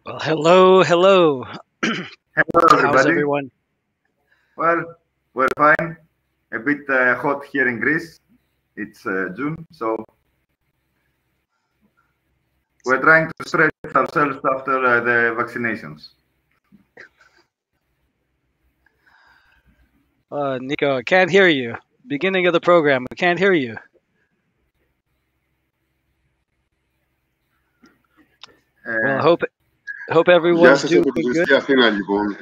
Well, hello, hello. Hello, How's everybody. everyone? Well, we're fine. A bit hot here in Greece. It's June, so we're trying to stretch ourselves after the vaccinations. Nico, I can't hear you. Beginning of the program, I can't hear you. Well, I hope everyone's doing good.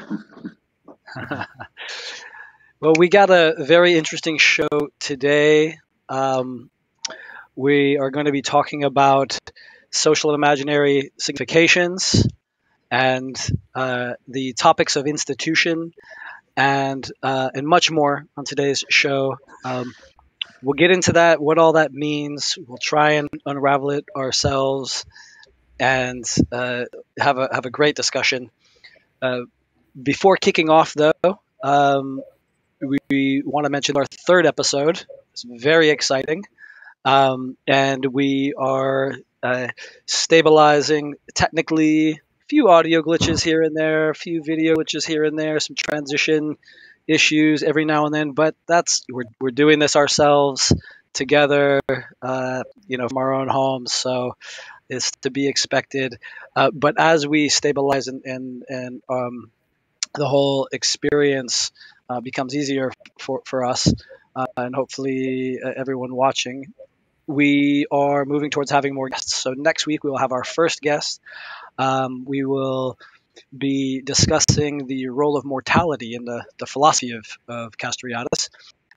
Well, we got a very interesting show today. We are going to be talking about social imaginary significations and the topics of institution and much more on today's show. We'll get into that, what all that means. We'll try and unravel it ourselves and have a great discussion. Before kicking off, though, we want to mention our third episode. It's very exciting. And we are stabilizing technically, a few audio glitches here and there, a few video glitches here and there, some transition issues every now and then, but we're doing this ourselves together, from our own homes, so it's to be expected. But as we stabilize and the whole experience becomes easier for us, and hopefully everyone watching, we are moving towards having more guests. So next week we will have our first guest. We will be discussing the role of mortality in the philosophy of Castoriadis,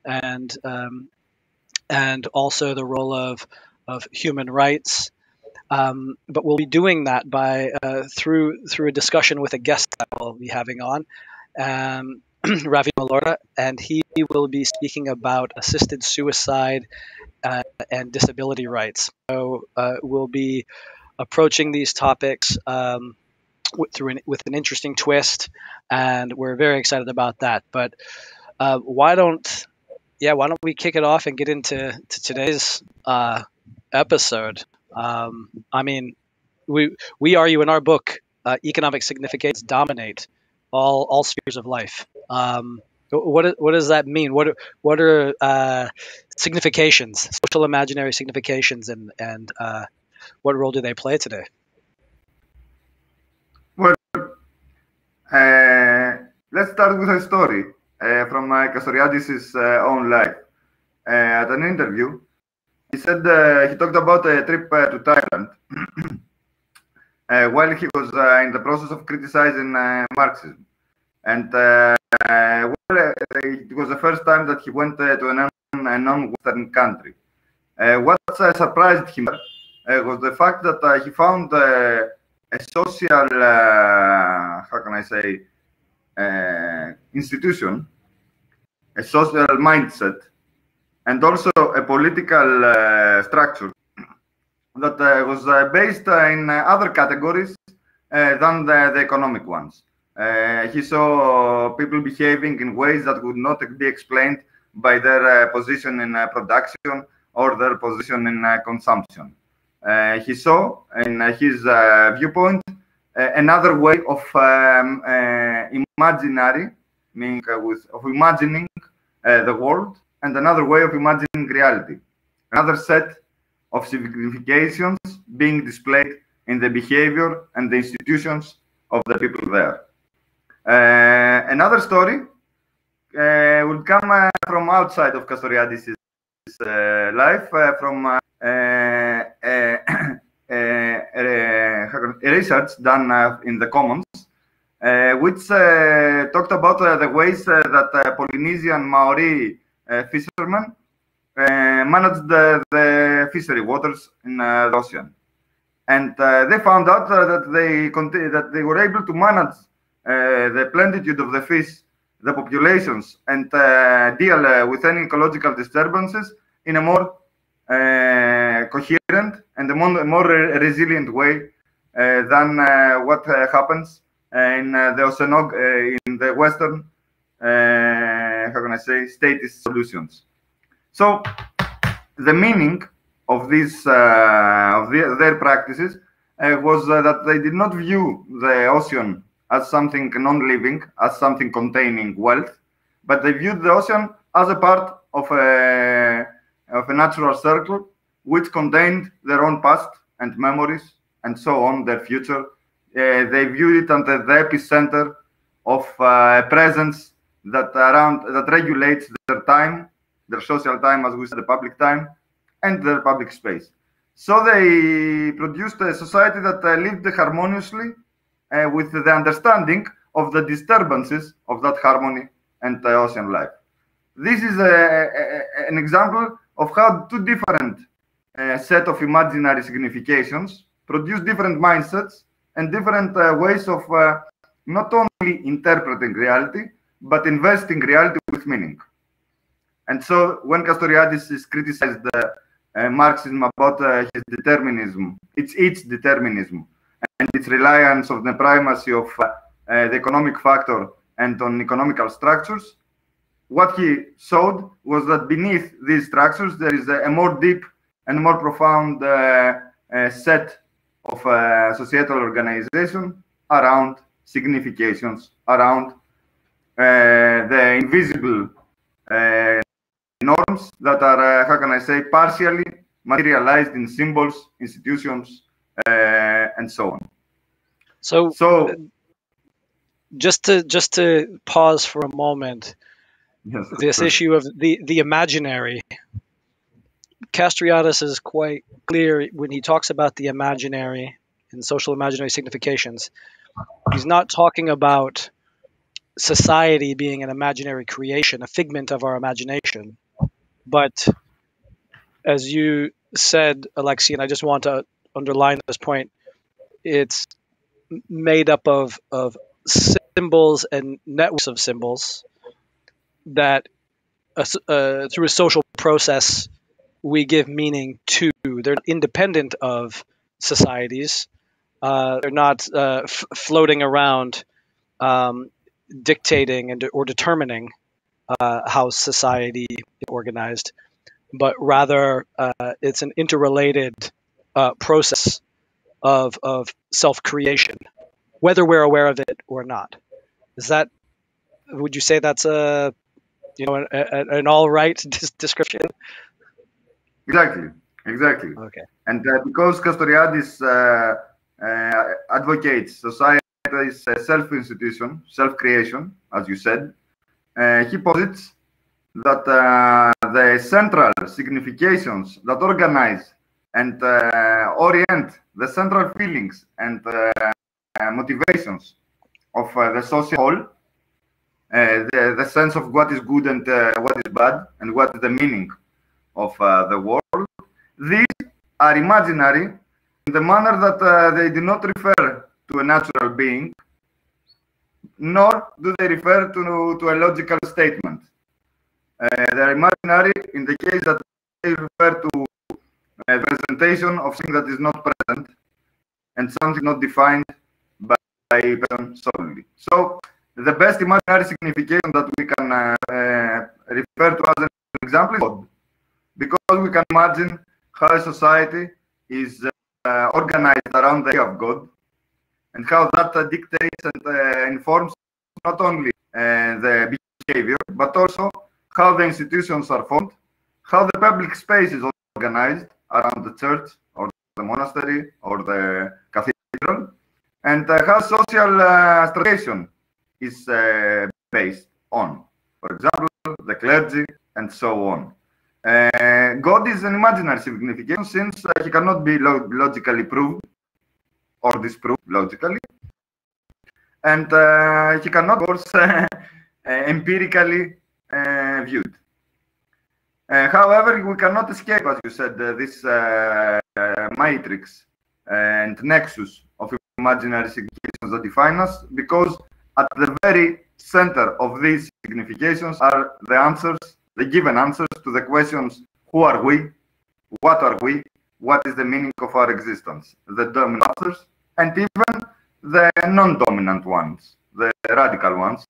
and also the role of human rights. But we'll be doing that by through a discussion with a guest that we'll be having on, Ravi Malora, and he will be speaking about assisted suicide and disability rights. So we'll be approaching these topics with an interesting twist, and we're very excited about that. But why don't we kick it off and get into today's episode? I mean, we argue in our book, economic significations dominate all spheres of life. What does that mean? What are significations, social imaginary significations, and what role do they play today? Well, let's start with a story from Castoriadis' own life. At an interview, he said he talked about a trip to Thailand while he was in the process of criticizing Marxism. And it was the first time that he went to a non-Western country. What surprised him was the fact that he found a social, institution, a social mindset, and also a political structure that was based in other categories than the economic ones. He saw people behaving in ways that would not be explained by their position in production or their position in consumption. He saw, in his viewpoint, another way of imagining the world, and another way of imagining reality. Another set of significations being displayed in the behavior and the institutions of the people there. Another story will come from outside of Castoriadis' life, from research done in the Commons, which talked about the ways that Polynesian Maori fishermen managed the fishery waters in the ocean. And they found out that they were able to manage the plenitude of the fish, the populations, and deal with any ecological disturbances in a more coherent and a more resilient way than what happens in the Western, statist solutions. So the meaning of these their practices was that they did not view the ocean as something non-living, as something containing wealth, but they viewed the ocean as a part of a natural circle which contained their own past and memories and so on, their future. They viewed it under the epicenter of a presence that regulates their time, their social time, as we said, the public time, and their public space. So they produced a society that lived harmoniously with the understanding of the disturbances of that harmony and ocean life. This is an example of how two different set of imaginary significations produce different mindsets and different ways of not only interpreting reality, but investing reality with meaning. And so when Castoriadis is criticized Marxism about his determinism, its determinism, and its reliance on the primacy of the economic factor and on economical structures, what he showed was that beneath these structures there is a more deep and more profound set of societal organization around significations, around the invisible norms that are, how can I say, partially materialized in symbols, institutions, and so on. So just to pause for a moment, yes, this issue of the imaginary, Castoriadis is quite clear when he talks about the imaginary and social imaginary significations. He's not talking about society being an imaginary creation, a figment of our imagination. But as you said, Alexei, and I just want to underline this point, it's made up of symbols and networks of symbols that through a social process we give meaning to. They're independent of societies. They're not floating around dictating or determining how society is organized, but rather it's an interrelated process of self-creation, whether we're aware of it or not. Would you say that's an all right description? Exactly. Okay. And because Castoriadis advocates society's self-institution, self-creation, as you said, he posits that the central significations that organize and orient the central feelings and motivations of the social whole, the sense of what is good and what is bad, and what is the meaning of the world, these are imaginary in the manner that they do not refer to a natural being, nor do they refer to a logical statement. They are imaginary in the case that they refer to a presentation of something that is not present and something not defined by a person solely. So the best imaginary signification that we can refer to as an example is God, because we can imagine how a society is organized around the idea of God, and how that dictates and informs not only the behavior, but also how the institutions are formed, how the public space is organized around the church or the monastery or the cathedral, and how social stratification is based on, for example, the clergy and so on. God is an imaginary signification since he cannot be logically proved or disproved logically, and he cannot, of course, empirically viewed. However, we cannot escape, as you said, this matrix and nexus of imaginary significations that define us, because at the very center of these significations are the answers, the given answers to the questions: who are we? What are we? What is the meaning of our existence? The dominant answers, and even the non-dominant ones, the radical ones,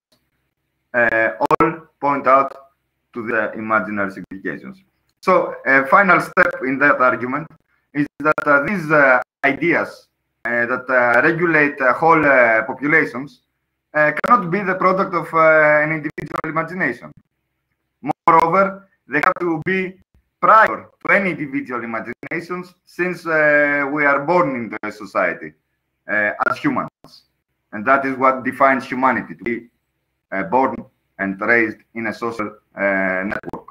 all point out to the imaginary significations. So a final step in that argument is that these ideas that regulate whole populations cannot be the product of an individual imagination. Moreover, they have to be prior to any individual imaginations, since we are born into a society as humans. And that is what defines humanity, to be born and raised in a social network.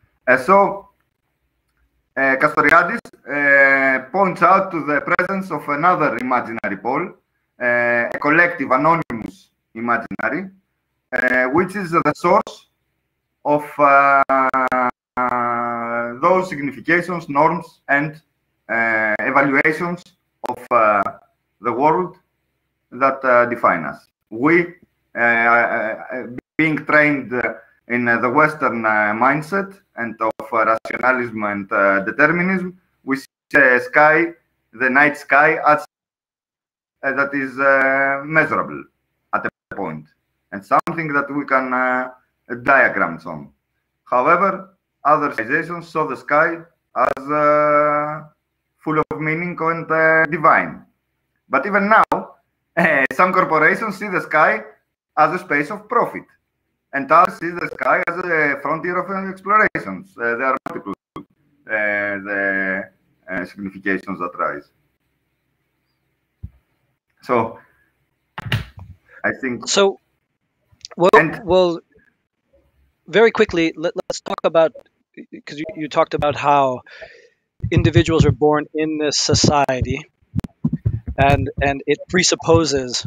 Castoriadis points out to the presence of another imaginary pole, a collective anonymous imaginary, which is the source of those significations, norms, and evaluations of the world that define us. We, being trained in the Western mindset and of rationalism and determinism, we see the sky, the night sky, as that is measurable at a point, and something that we can diagrams on. However, other civilizations saw the sky as full of meaning and divine. But even now, some corporations see the sky as a space of profit, and others see the sky as a frontier of explorations. There are multiple the significations that rise. So, I think. So, well, very quickly, let's talk about, because you talked about how individuals are born in this society, and it presupposes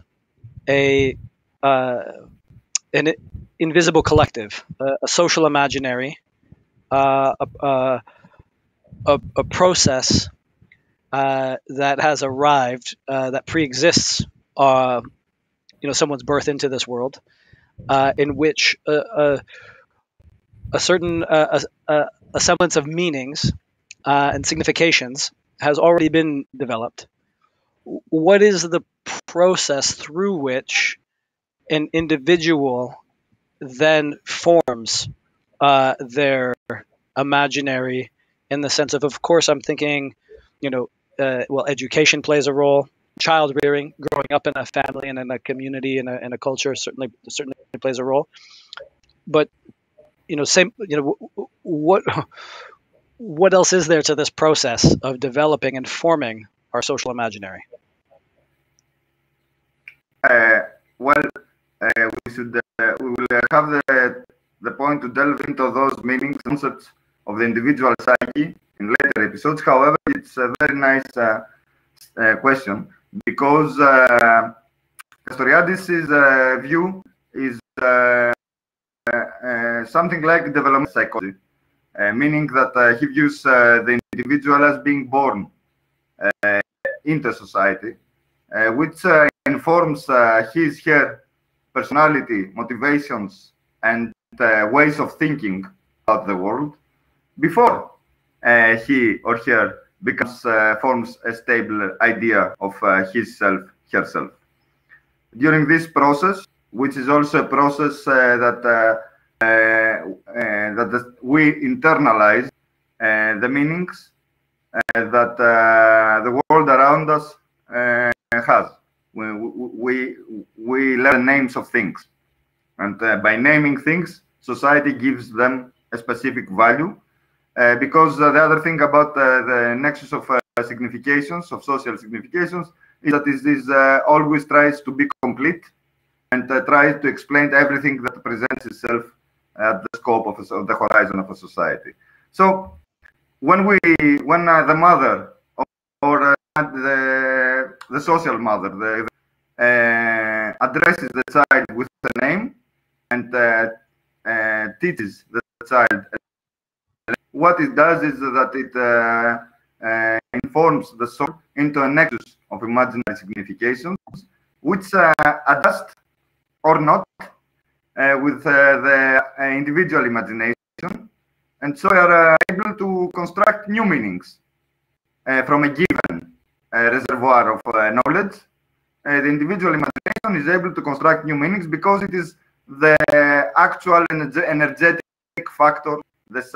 an invisible collective, a social imaginary, a process that has arrived, that pre-exists, someone's birth into this world, in which a certain a semblance of meanings and significations has already been developed. What is the process through which an individual then forms their imaginary, in the sense of course, I'm thinking, education plays a role. Child rearing, growing up in a family and in a community and in a culture certainly plays a role. But what else is there to this process of developing and forming our social imaginary? We will have the point to delve into those meanings, concepts of the individual psyche in later episodes. However, it's a very nice question, because Castoriadis' view is something like development psychology, meaning that he views the individual as being born into society, which informs her personality, motivations, and ways of thinking about the world before he or her forms a stable idea of herself. During this process, which is also a process that we internalize the meanings that the world around us has. We learn names of things, and by naming things, society gives them a specific value. Because the other thing about the nexus of significations, of social significations, is that it always tries to be complete and tries to explain everything that presents itself at the scope of the horizon of a society. So when the mother or the social mother addresses the child with a name and teaches the child, what it does is that it informs the soul into a nexus of imaginary significations, which adjust or not with the individual imagination, and so we are able to construct new meanings from a given reservoir of knowledge. The individual imagination is able to construct new meanings because it is the actual energetic factor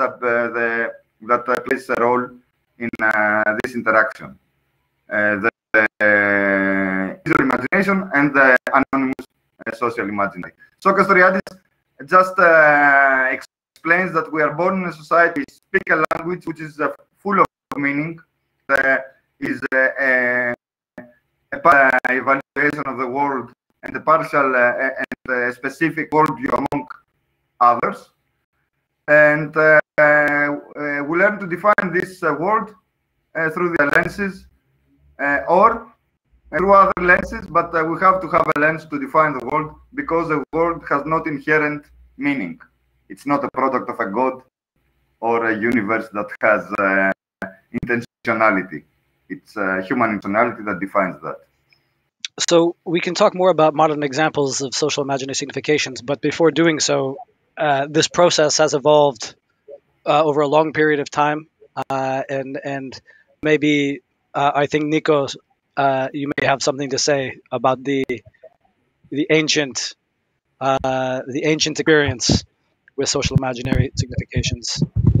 that plays a role in this interaction. The visual imagination and the anonymous social imaginary. So Castoriadis just explains that we are born in a society, we speak a language which is full of meaning, is a evaluation of the world and a partial and a specific worldview among others. And we learn to define this world through the lenses or through other lenses, but we have to have a lens to define the world because the world has not inherent meaning. It's not a product of a god or a universe that has intentionality. It's human intentionality that defines that. So we can talk more about modern examples of social imaginary significations, but before doing so, this process has evolved over a long period of time, and maybe I think Nikos, you may have something to say about the ancient experience with social imaginary significations.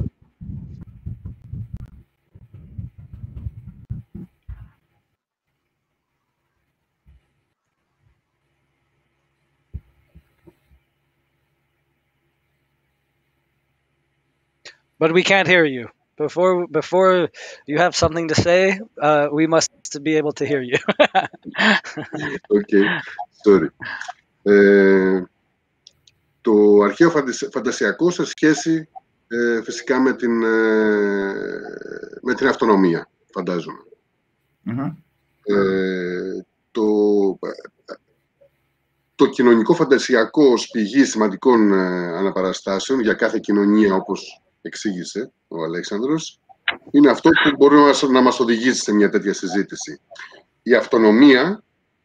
But we can't hear you. Before you have something to say, we must be able to hear you. Okay, sorry. Το αρχαίο φαντασιακό σε σχέση φυσικά με την αυτονομία, φαντάζομαι. Το κοινωνικό φαντασιακό ως πηγή σημαντικών αναπαραστάσεων για κάθε κοινωνία, όπως εξήγησε ο Αλέξανδρος, είναι αυτό που μπορεί να μας οδηγήσει σε μια τέτοια συζήτηση. Η αυτονομία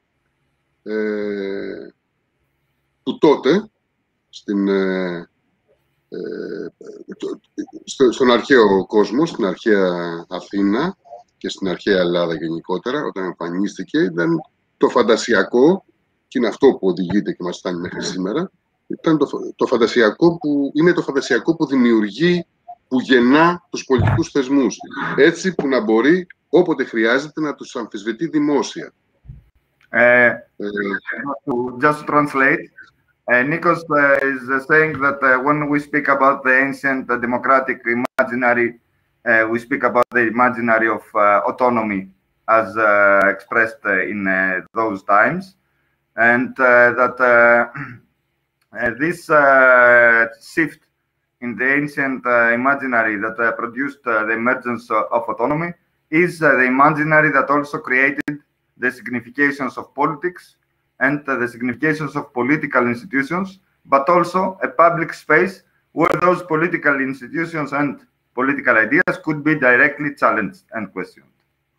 που τότε στον αρχαίο κόσμο, στην αρχαία Αθήνα και στην αρχαία Ελλάδα γενικότερα, όταν εμφανίστηκε, ήταν το φαντασιακό, και είναι αυτό που οδηγείται και μας φτάνει μέχρι σήμερα, ήταν το φαντασιακό είναι το φαντασιακό που δημιουργεί, που γεννά τους πολιτικούς θεσμούς, έτσι που να μπορεί όποτε χρειάζεται να τους αμφισβητεί δημόσια. Just to translate, Nikos is saying that when we speak about the ancient democratic imaginary, we speak about the imaginary of autonomy as expressed in those times, and that this shift in the ancient imaginary that produced the emergence of autonomy is the imaginary that also created the significations of politics and the significations of political institutions, but also a public space where those political institutions and political ideas could be directly challenged and questioned.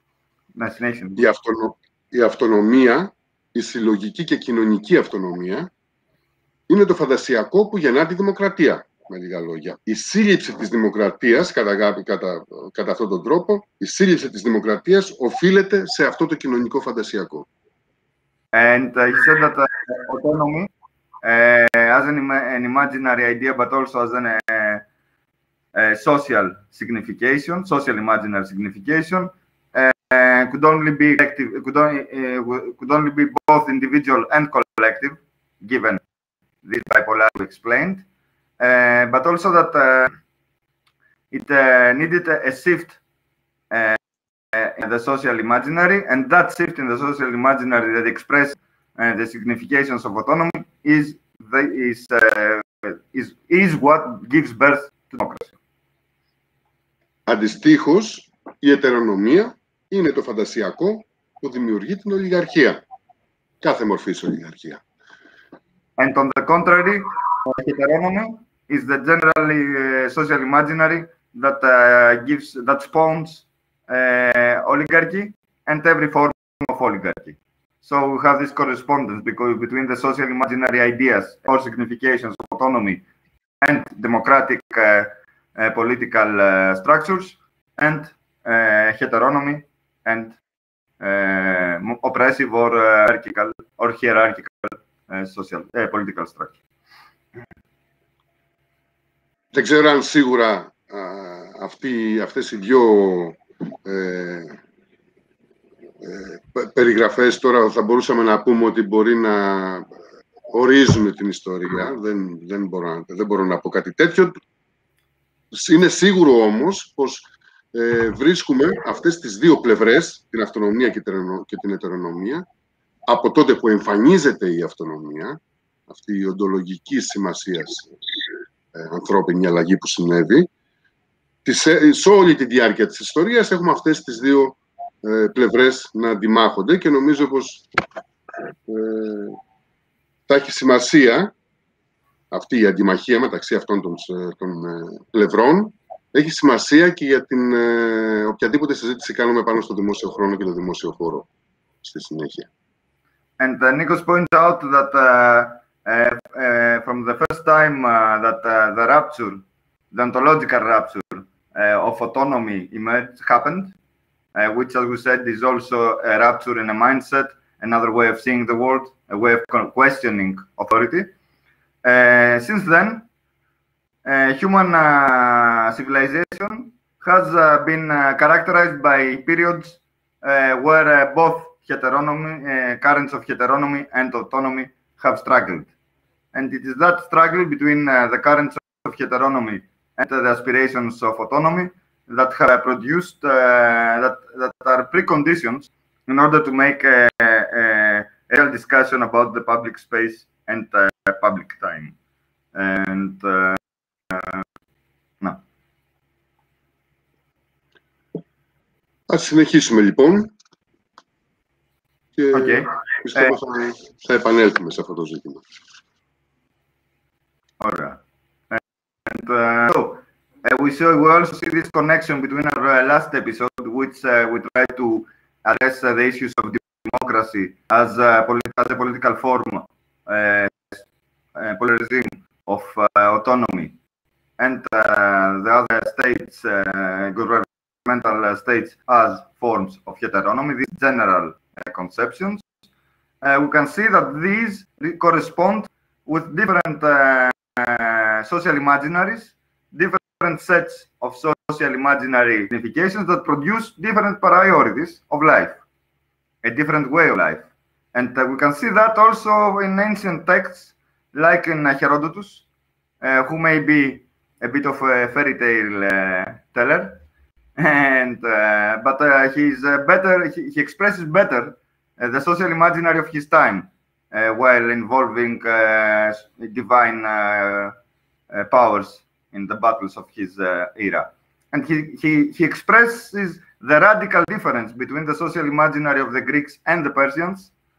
Η αυτονομία, η συλλογική και κοινωνική αυτονομία, είναι το φαντασιακό που γεννά τη δημοκρατία, με λίγα λόγια. Η σύλληψη της δημοκρατίας, κατά αυτόν τον τρόπο, η σύλληψη της δημοκρατίας οφείλεται σε αυτό το κοινωνικό φαντασιακό. And he said that autonomy, as an imaginary idea, but also as a social signification, social imaginary signification, could only be active, could only be both individual and collective, given this bipolarity explained, but also that it needed a shift in the social imaginary, and that shift in the social imaginary that expresses the significations of autonomy is what gives birth to democracy. Αντιστοίχως, η ετερονομία είναι το φαντασιακό που δημιουργεί την ολιγαρχία. Κάθε μορφής ολιγαρχία. And on the contrary, heteronomy is the generally social imaginary that spawns oligarchy and every form of oligarchy. So we have this correspondence between the social imaginary ideas or significations of autonomy and democratic political structures, and heteronomy and oppressive or hierarchical social political structure. Δεν ξέρω αν σίγουρα αυτές οι δύο περιγραφές τώρα θα μπορούσαμε να πούμε ότι μπορεί να ορίζουν την ιστορία. Δεν μπορώ να πω κάτι τέτοιο. Είναι σίγουρο όμως πως βρίσκουμε αυτές τις δύο πλευρές, την αυτονομία και την ετερονομία, από τότε που εμφανίζεται η αυτονομία, αυτή η οντολογική σημασίας ανθρώπινη αλλαγή που συνέβη, σε όλη τη διάρκεια της ιστορίας έχουμε αυτές τις δύο πλευρές να αντιμάχονται και νομίζω πως θα έχει σημασία αυτή η αντιμαχία μεταξύ αυτών των πλευρών. Έχει σημασία και για την οποιαδήποτε συζήτηση κάνουμε πάνω στο δημόσιο χρόνο και το δημόσιο χώρο στη συνέχεια. And Nikos points out that from the first time that the rapture, the ontological rapture of autonomy happened, which, as we said, is also a rapture in a mindset, another way of seeing the world, a way of questioning authority. Since then, human civilization has been characterized by periods where both heteronomy, currents of heteronomy and autonomy have struggled. And it is that struggle between the currents of heteronomy and the aspirations of autonomy that have produced, that are preconditions in order to make a real discussion about the public space and public time. And no. Ας συνεχίσουμε λοιπόν και πιστεύω θα επανέλθουμε σε αυτό το ζήτημα. Alright. And so we also see this connection between our last episode, which we tried to address the issues of democracy as a political form, polarizing of autonomy, and the other states, governmental states, as forms of heteronomy, these general conceptions. We can see that these correspond with different social imaginaries, different sets of social imaginary significations that produce different priorities of life, a different way of life. And we can see that also in ancient texts, like in Herodotus, who may be a bit of a fairy tale teller, and but he's better. He expresses better the social imaginary of his time, while involving divine powers in the battles of his era. And he expresses the radical difference between the social imaginary of the Greeks and the Persians,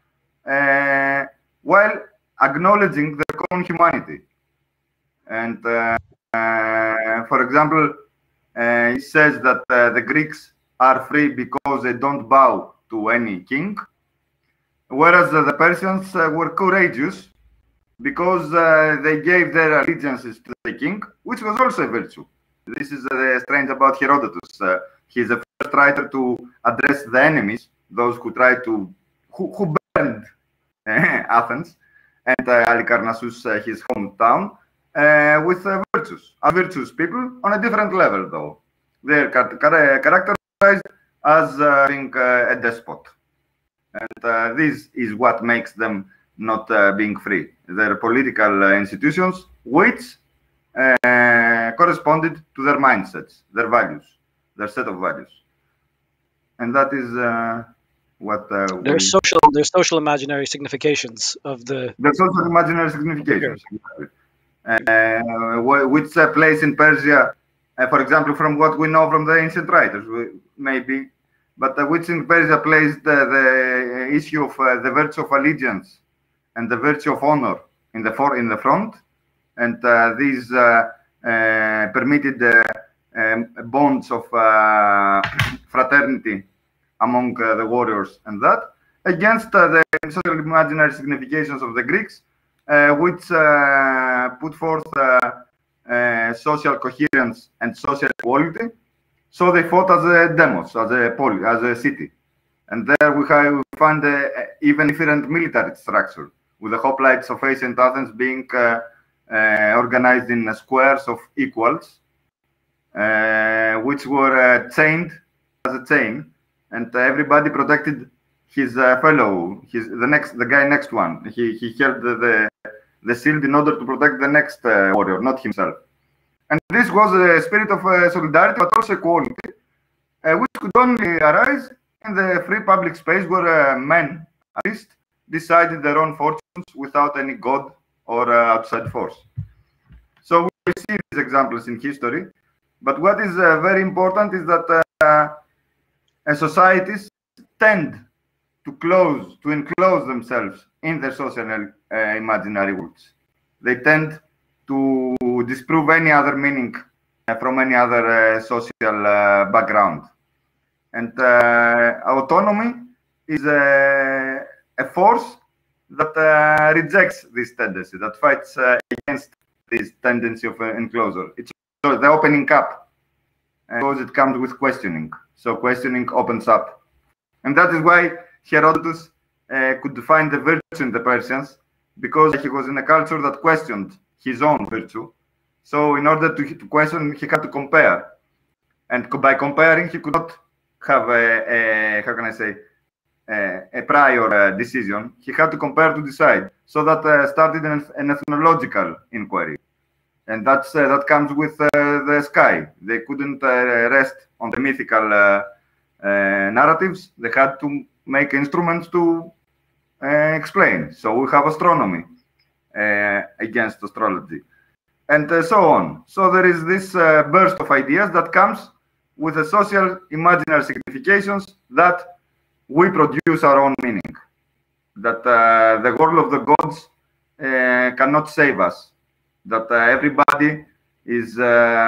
while acknowledging their common humanity. And for example, he says that the Greeks are free because they don't bow to any king, whereas the Persians were courageous because they gave their allegiances to the king, which was also a virtue. This is strange about Herodotus. He's the first writer to address the enemies, those who tried to, who burned Athens and Halicarnassus, his hometown, with virtues. Virtuous people on a different level, though. They're characterized as being a despot. And this is what makes them not being free. Their political institutions, which corresponded to their mindsets, their values, their set of values. And that is what there's social imaginary significations of the social imaginary significations, which place in Persia, for example, from what we know from the ancient writers, maybe, but which in Persia placed the issue of the virtue of allegiance and the virtue of honor in the front, and these permitted bonds of fraternity among the warriors, and that against the social imaginary significations of the Greeks, which put forth social coherence and social equality. So they fought as a demos, as a city. And there we find even different military structure, with the hoplites of ancient Athens being organized in squares of equals, which were chained as a chain, and everybody protected his fellow, the guy next one. He held the shield in order to protect the next warrior, not himself. And this was a spirit of solidarity, but also equality, which could only arise in the free public space where men, at least, decided their own fortunes without any god or outside force. So we see these examples in history. But what is very important is that societies tend to enclose themselves in their social imaginary worlds. They tend to disprove any other meaning from any other social background. And autonomy is a force that rejects this tendency, that fights against this tendency of enclosure. It's the opening up, because it comes with questioning. So questioning opens up. And that is why Herodotus could find the virtue in the Persians, because he was in a culture that questioned his own virtue. So in order to question, he had to compare. And by comparing, he could not have how can I say, a prior decision. He had to compare to decide. So that started an ethnological inquiry. And that comes with the sky. They couldn't rest on the mythical narratives. They had to make instruments to explain. So we have astronomy against astrology, and so on. So there is this burst of ideas that comes with the social imaginary significations that we produce our own meaning, that the world of the gods cannot save us, that everybody is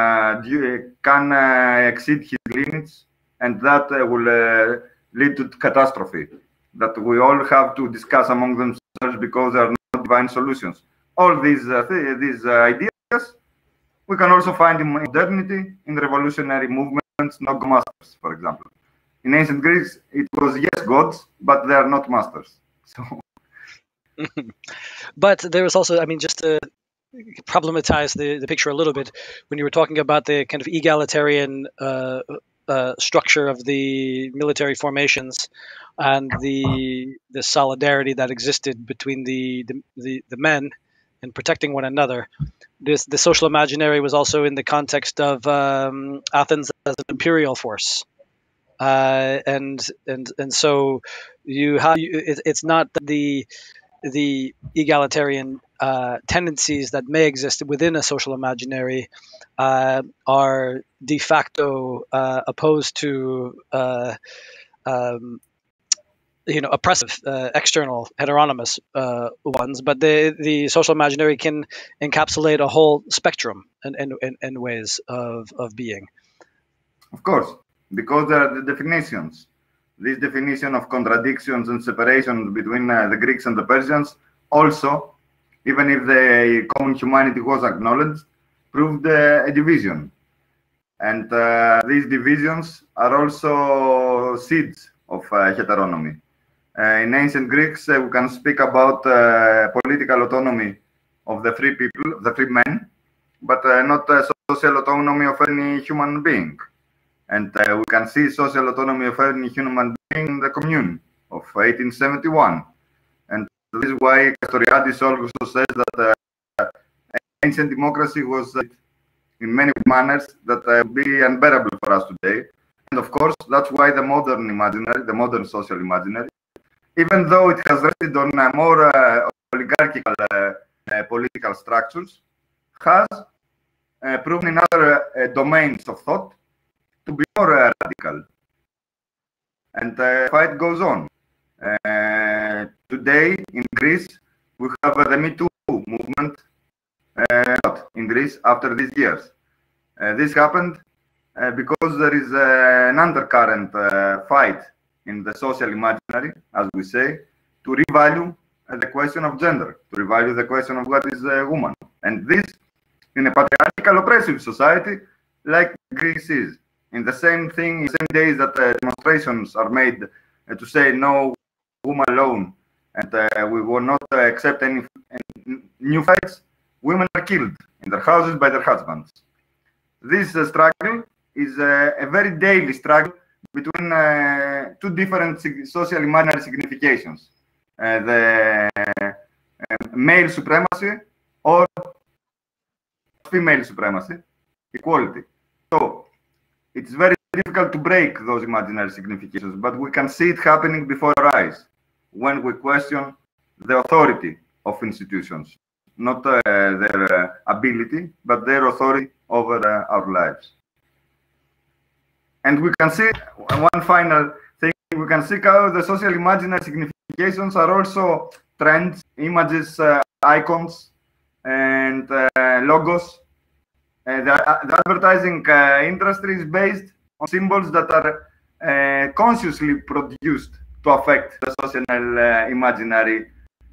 can exceed his limits, and that will lead to catastrophe, that we all have to discuss among themselves because there are no divine solutions. All these ideas we can also find in modernity, in revolutionary movements, no masters, for example. In ancient Greece, it was yes gods, but they are not masters. So, but there was also, I mean, just to problematize the picture a little bit, when you were talking about the kind of egalitarian structure of the military formations and the solidarity that existed between the men and protecting one another. The social imaginary was also in the context of Athens as an imperial force, and so it's not the egalitarian tendencies that may exist within a social imaginary are de facto opposed to oppressive external heteronymous ones, but the social imaginary can encapsulate a whole spectrum and ways of being. Of course, because there are the definitions. This definition of contradictions and separations between the Greeks and the Persians also, even if the common humanity was acknowledged, proved a division. And these divisions are also seeds of heteronomy. In ancient Greeks, we can speak about political autonomy of the free people, the free men, but not social autonomy of any human being. And we can see social autonomy of any human being in the Commune of 1871. And this is why Castoriadis also says that ancient democracy was in many manners that would be unbearable for us today. And of course, that's why the modern imaginary, the modern social imaginary, even though it has rested on more oligarchical political structures, has proven in other domains of thought to be more radical. And the fight goes on. Today in Greece, we have the Me Too movement in Greece after these years. This happened because there is an undercurrent fight in the social imaginary, as we say, to revalue the question of gender, to revalue the question of what is a woman. And this, in a patriarchal oppressive society like Greece is, in the same thing, in the same days that demonstrations are made to say no woman alone, and we will not accept any new fights, women are killed in their houses by their husbands. This struggle is a very daily struggle between two different social imaginary significations, the male supremacy or female supremacy, equality. So it's very difficult to break those imaginary significations, but we can see it happening before our eyes when we question the authority of institutions, not their ability, but their authority over our lives. And we can see, one final thing, we can see how the social imaginary significations are also trends, images, icons, and logos. The advertising industry is based on symbols that are consciously produced to affect the social imaginary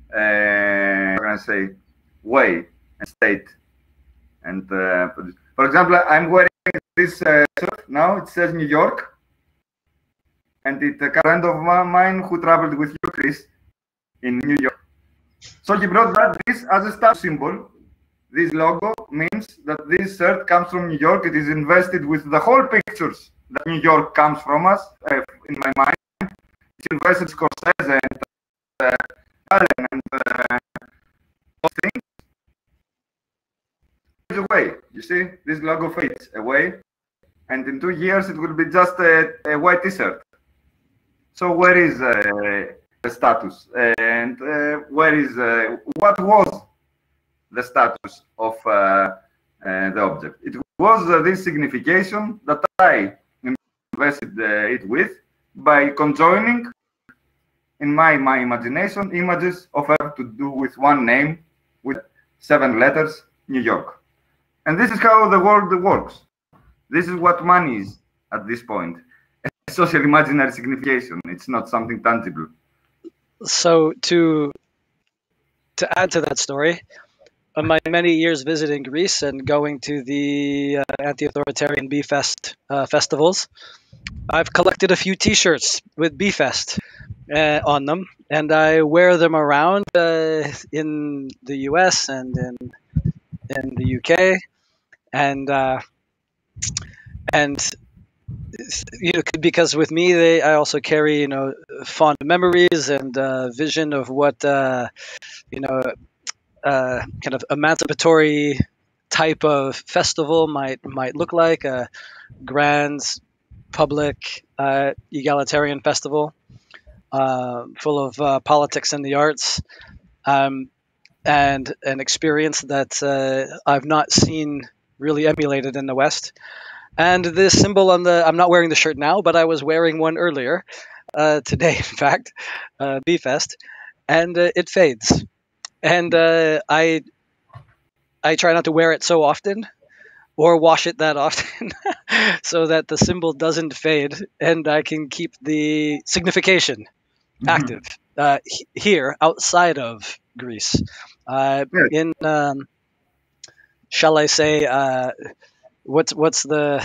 way and state. And for example, I'm wearing this shirt now. It says New York, and it's a friend of mine who traveled with you, Chris, in New York. So he brought this as a status symbol. This logo means that this shirt comes from New York. It is invested with the whole pictures that New York comes from us. In my mind, it's invested in Scorsese and Allen and those things. Away, you see, this logo fades away, and in 2 years it will be just a white T-shirt. So where is the status, and where is what was the status of the object? It was this signification that I invested it with by conjoining in my imagination images of her to do with one name with 7 letters, New York. And this is how the world works. This is what money is at this point. A social imaginary signification. It's not something tangible. So to add to that story, on my many years visiting Greece and going to the anti-authoritarian B-Fest festivals, I've collected a few T-shirts with B-Fest on them, and I wear them around in the US and in the UK, and because with me I also carry fond memories and vision of what kind of emancipatory type of festival might look like, a grand public egalitarian festival full of politics and the arts, and an experience that I've not seen really emulated in the West. And this symbol on I'm not wearing the shirt now, but I was wearing one earlier today, in fact, B-Fest, and it fades. And I try not to wear it so often or wash it that often so that the symbol doesn't fade and I can keep the signification active here outside of Greece. In, shall I say, what's the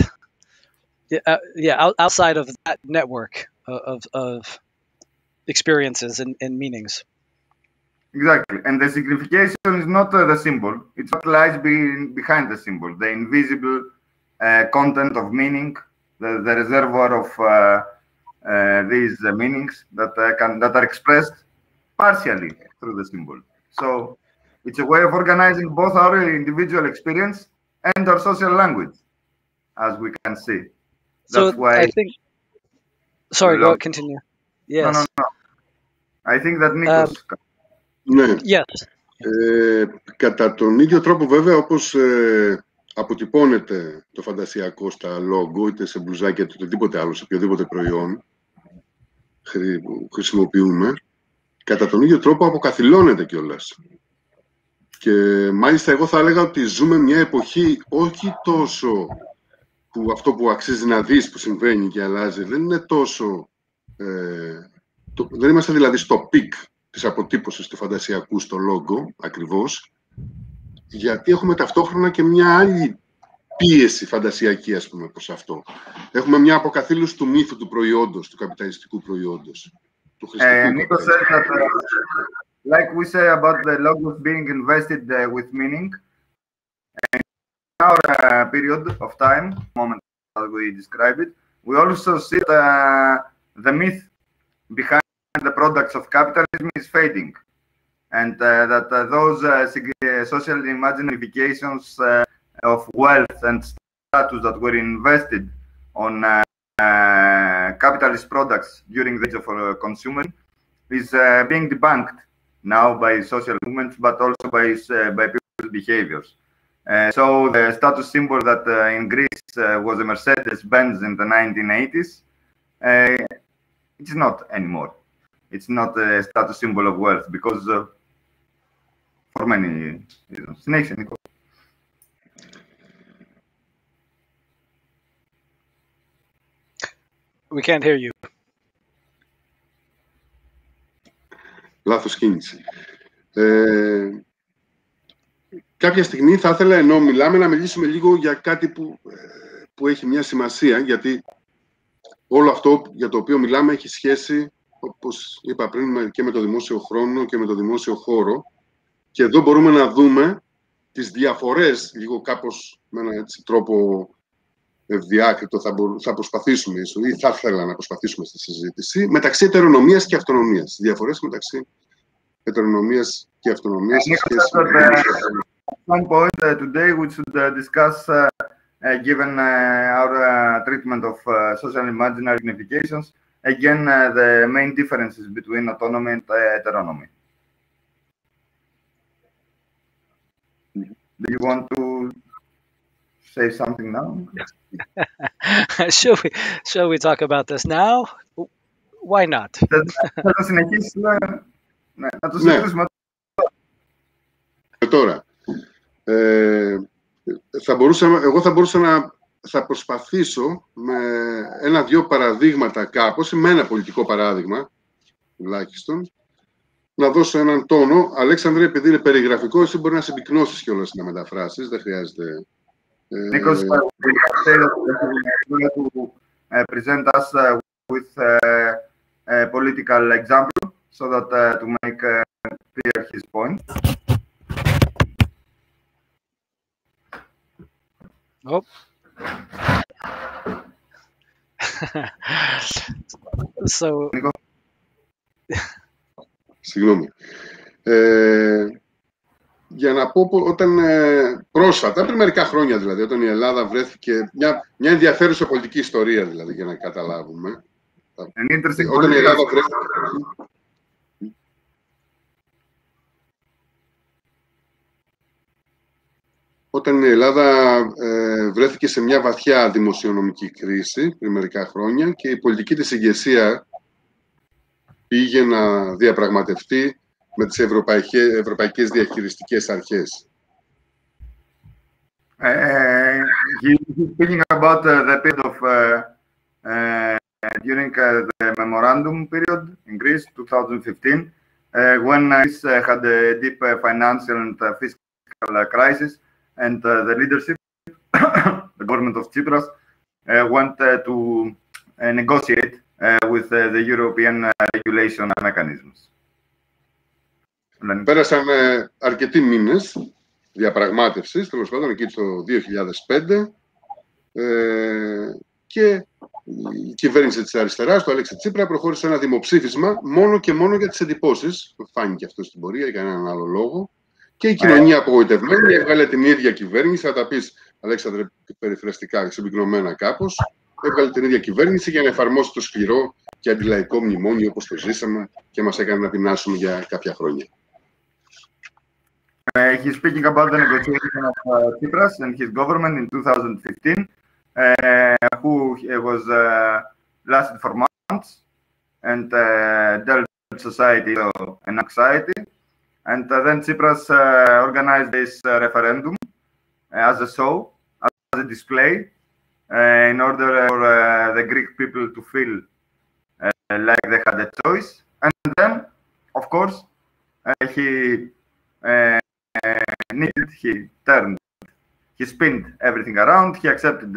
outside of that network of experiences and meanings. Exactly, and the signification is not the symbol. It's what lies behind the symbol, the invisible content of meaning, the reservoir of these meanings that are expressed partially through the symbol. So it's a way of organizing both our individual experience and our social language, as we can see. That's why I think. Sorry, go continue. Yes. No. I think that Nikos. Ναι. Yes. Κατά τον ίδιο τρόπο βέβαια όπως αποτυπώνεται το φαντασιακό στα logo είτε σε μπλουζάκια είτε οτιδήποτε άλλο, σε οποιοδήποτε προϊόν που χρησιμοποιούμε, κατά τον ίδιο τρόπο αποκαθιλώνεται κιόλας. Και μάλιστα εγώ θα έλεγα ότι ζούμε μια εποχή όχι τόσο που αυτό που αξίζει να δεις που συμβαίνει και αλλάζει, δεν είναι τόσο... δεν είμαστε δηλαδή στο πικ της αποτύπωσης του φαντασιακού στο logo, ακριβώς, γιατί έχουμε ταυτόχρονα και μια άλλη πίεση φαντασιακή, ας πούμε, προς αυτό. Έχουμε μια αποκαθήλωση του μύθου του προϊόντος, του καπιταλιστικού προϊόντος, του χρηστικού καπιταλιστικού. Like we say about the logos being invested with meaning, and in our period of time, moment as we describe it, we also see that the myth behind the products of capitalism is fading, and that those social imaginations of wealth and status that were invested on capitalist products during the age of consumer is being debunked now by social movements, but also by people's behaviors. So the status symbol that in Greece was a Mercedes-Benz in the 1980s, it's not anymore. It's not a status symbol of wealth because for many reasons. Next, Nico. We can't hear you. Λάθος κίνηση. Κάποια στιγμή θα ήθελα, ενώ μιλάμε, να μιλήσουμε λίγο για κάτι που έχει μια σημασία, γιατί όλο αυτό για το οποίο μιλάμε έχει σχέση, όπως είπα πριν, και με το δημόσιο χρόνο και με το δημόσιο χώρο. Και εδώ μπορούμε να δούμε τις διαφορές, λίγο κάπως με έναν έτσι τρόπο ευδιάκριτο θα προσπαθήσουμε, ή θα ήθελα να προσπαθήσουμε στη συζήτηση, μεταξύ ετερονομίας και αυτονομίας. Διαφορές μεταξύ ετερονομίας και αυτονομίας. At some point today we should discuss, given our treatment of social imaginary significations, again the main differences between autonomy and heteronomy. Do you want to say something now? Shall we talk about this now? Why not? Τώρα, θα προσπαθήσω με ένα-δυο παραδείγματα κάπως, με ένα πολιτικό παράδειγμα, τουλάχιστον, να δώσω έναν τόνο. Αλέξανδρε, επειδή είναι περιγραφικό, εσύ μπορεί να συμπυκνώσεις κιόλας να μεταφράσεις, δεν χρειάζεται. Because we say that we have to present us with a political example, so that to make clear his point. Oh. So. Συγγνώμη. Για να πω, όταν πρόσφατα, πριν μερικά χρόνια δηλαδή, όταν η Ελλάδα βρέθηκε, μια ενδιαφέρουσα πολιτική ιστορία δηλαδή, για να καταλάβουμε. Όταν η Ελλάδα βρέθηκε... Όταν η Ελλάδα βρέθηκε σε μια βαθιά δημοσιονομική κρίση πριν μερικά χρόνια και η πολιτική της ηγεσία πήγε να διαπραγματευτεί με τις ευρωπαϊκές διαχειριστικές αρχές. He's speaking about the period of during the memorandum period in Greece, 2015, when Greece had a deep financial and fiscal crisis, and the leadership, the government of Tsipras, went to negotiate with the European regulation mechanisms. Πέρασαν αρκετοί μήνες διαπραγμάτευσης, τέλος πάντων εκεί το 2005, και η κυβέρνηση της αριστεράς, του Αλέξη Τσίπρα, προχώρησε ένα δημοψήφισμα μόνο και μόνο για τις εντυπώσεις. Φάνηκε αυτό στην πορεία για κανέναν άλλο λόγο. Και η κοινωνία απογοητευμένη έβγαλε την ίδια κυβέρνηση. Θα τα πεις, Αλέξανδρε, περιφραστικά, συμπυκνωμένα κάπως. Έβγαλε την ίδια κυβέρνηση για να εφαρμόσει το σκληρό και αντιλαϊκό μνημόνιο όπως το ζήσαμε και μας έκανε να πεινάσουμε για κάποια χρόνια. He's speaking about the negotiation of Tsipras and his government in 2015, who was lasted for months and dealt with society and anxiety. And then Tsipras organized this referendum as a show, as a display, in order for the Greek people to feel like they had a choice. And then, of course, he spinned everything around. He accepted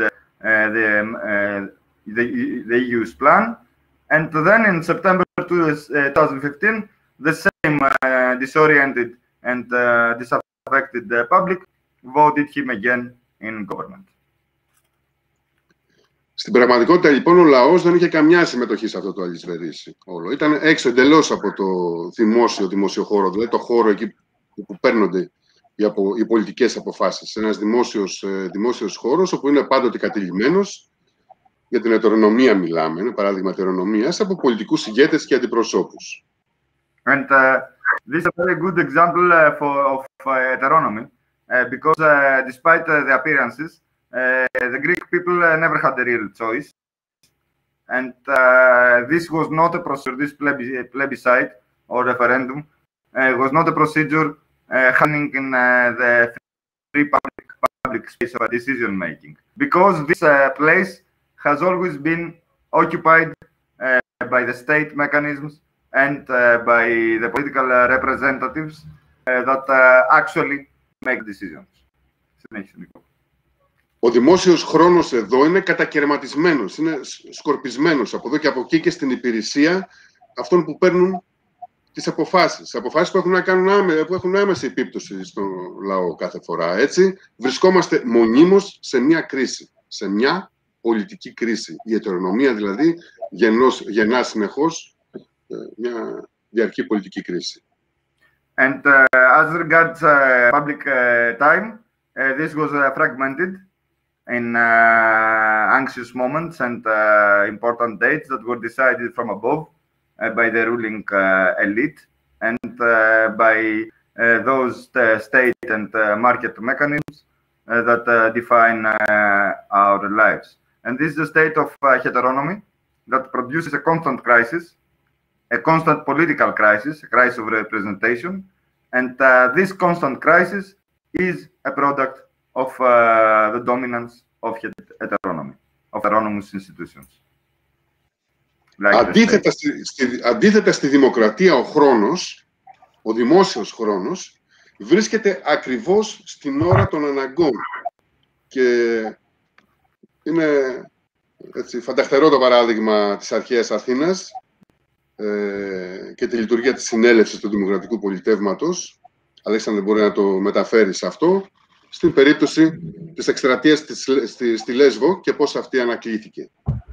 the EU's plan, and then in September 2015, the same disoriented and disaffected public voted him again in government. Στην πραγματικότητα, λοιπόν, ο λαός δεν είχε καμιά συμμετοχή σε αυτό το αλυσβερίσι όλο. Ήταν έξω εντελώς από το δημόσιο χώρο, δηλαδή το χώρο εκεί που παίρνονται οι πολιτικές αποφάσεις. Ένας δημόσιος χώρος, όπου είναι πάντοτε κατηλημμένος, για την ετερονομία μιλάμε, είναι παράδειγμα ετερονομίας, από πολιτικούς ηγέτες και αντιπροσώπους. And this is a very good example of heteronomy, because despite the appearances, the Greek people never had a real choice. And this was not a procedure, this plebiscite or referendum was not a procedure happening in the free public space of decision making, because this place has always been occupied by the state mechanisms and by the political representatives that actually make decisions. Ο δημόσιος χρόνος εδώ είναι κατακαιρματισμένος, είναι σκορπισμένος από εδώ και από εκεί και στην υπηρεσία αυτών που παίρνουν τις αποφάσεις. Αποφάσεις που έχουν άμεση επίπτωση στον λαό κάθε φορά. Έτσι, βρισκόμαστε μονίμως σε μια κρίση, σε μια πολιτική κρίση. Η ετερονομία δηλαδή γεννά συνεχώς μια διαρκή πολιτική κρίση. And as regards public time, this was fragmented in anxious moments and important dates that were decided from above by the ruling elite and by those state and market mechanisms that define our lives. And this is a state of heteronomy that produces a constant crisis, a constant political crisis, a crisis of representation. And this constant crisis is a product of the dominance of heteronomy, of heteronomous institutions. Αντίθετα στη δημοκρατία, ο δημόσιος χρόνος, βρίσκεται ακριβώς στην ώρα των αναγκών. Και είναι έτσι, φανταχτερό το παράδειγμα της αρχαίας Αθήνας και τη λειτουργία της συνέλευσης του Δημοκρατικού Πολιτεύματος. Αλέξανδρε, μπορεί να το μεταφέρεις αυτό, στην περίπτωση της εκστρατείας στη Λέσβο και πώς αυτή ανακλήθηκε.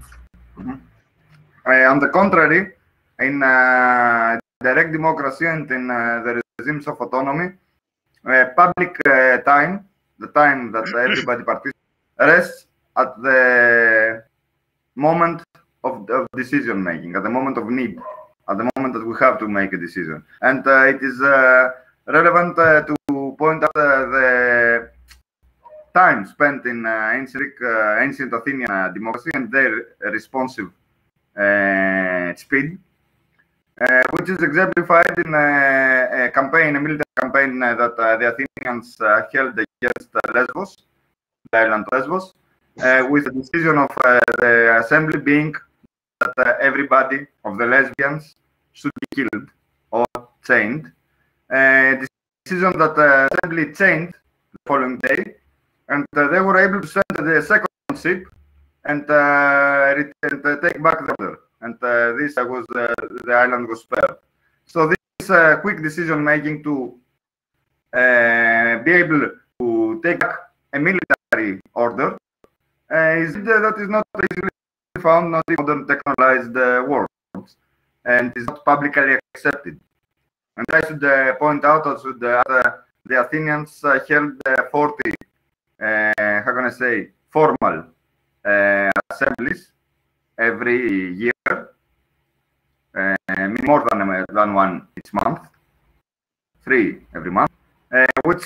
On the contrary, in direct democracy and in the regimes of autonomy, public time, the time that everybody participates, rests at the moment of decision making, at the moment of need, at the moment that we have to make a decision. And it is relevant to point out the time spent in ancient Athenian democracy and their responsive speed, which is exemplified in a campaign, a military campaign that the Athenians held against Lesbos, the island Lesbos, with the decision of the assembly being that everybody of the lesbians should be killed or chained. Decision that the assembly chained the following day, and they were able to send the second ship and take back the order. And this was the island was spared. So this quick decision making to be able to take back a military order that is not easily found, not in modern technologized worlds, and is not publicly accepted. And I should point out also that the Athenians held 40, how can I say, formal assemblies every year, more than one each month, 3 every month, which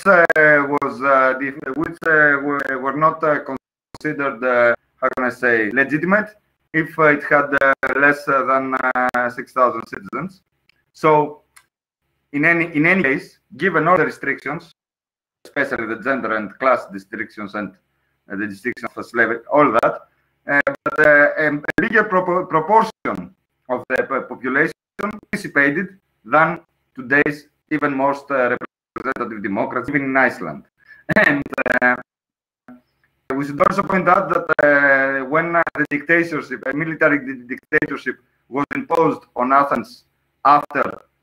were not considered, how can I say, legitimate if it had less than 6,000 citizens. So, in any case, given all the restrictions, especially the gender and class restrictions and the restrictions for slavery, all that, but a bigger proportion of the population participated than today's even most representative democracy, even in Iceland. And we should also point out that when the dictatorship, a military dictatorship, was imposed on Athens after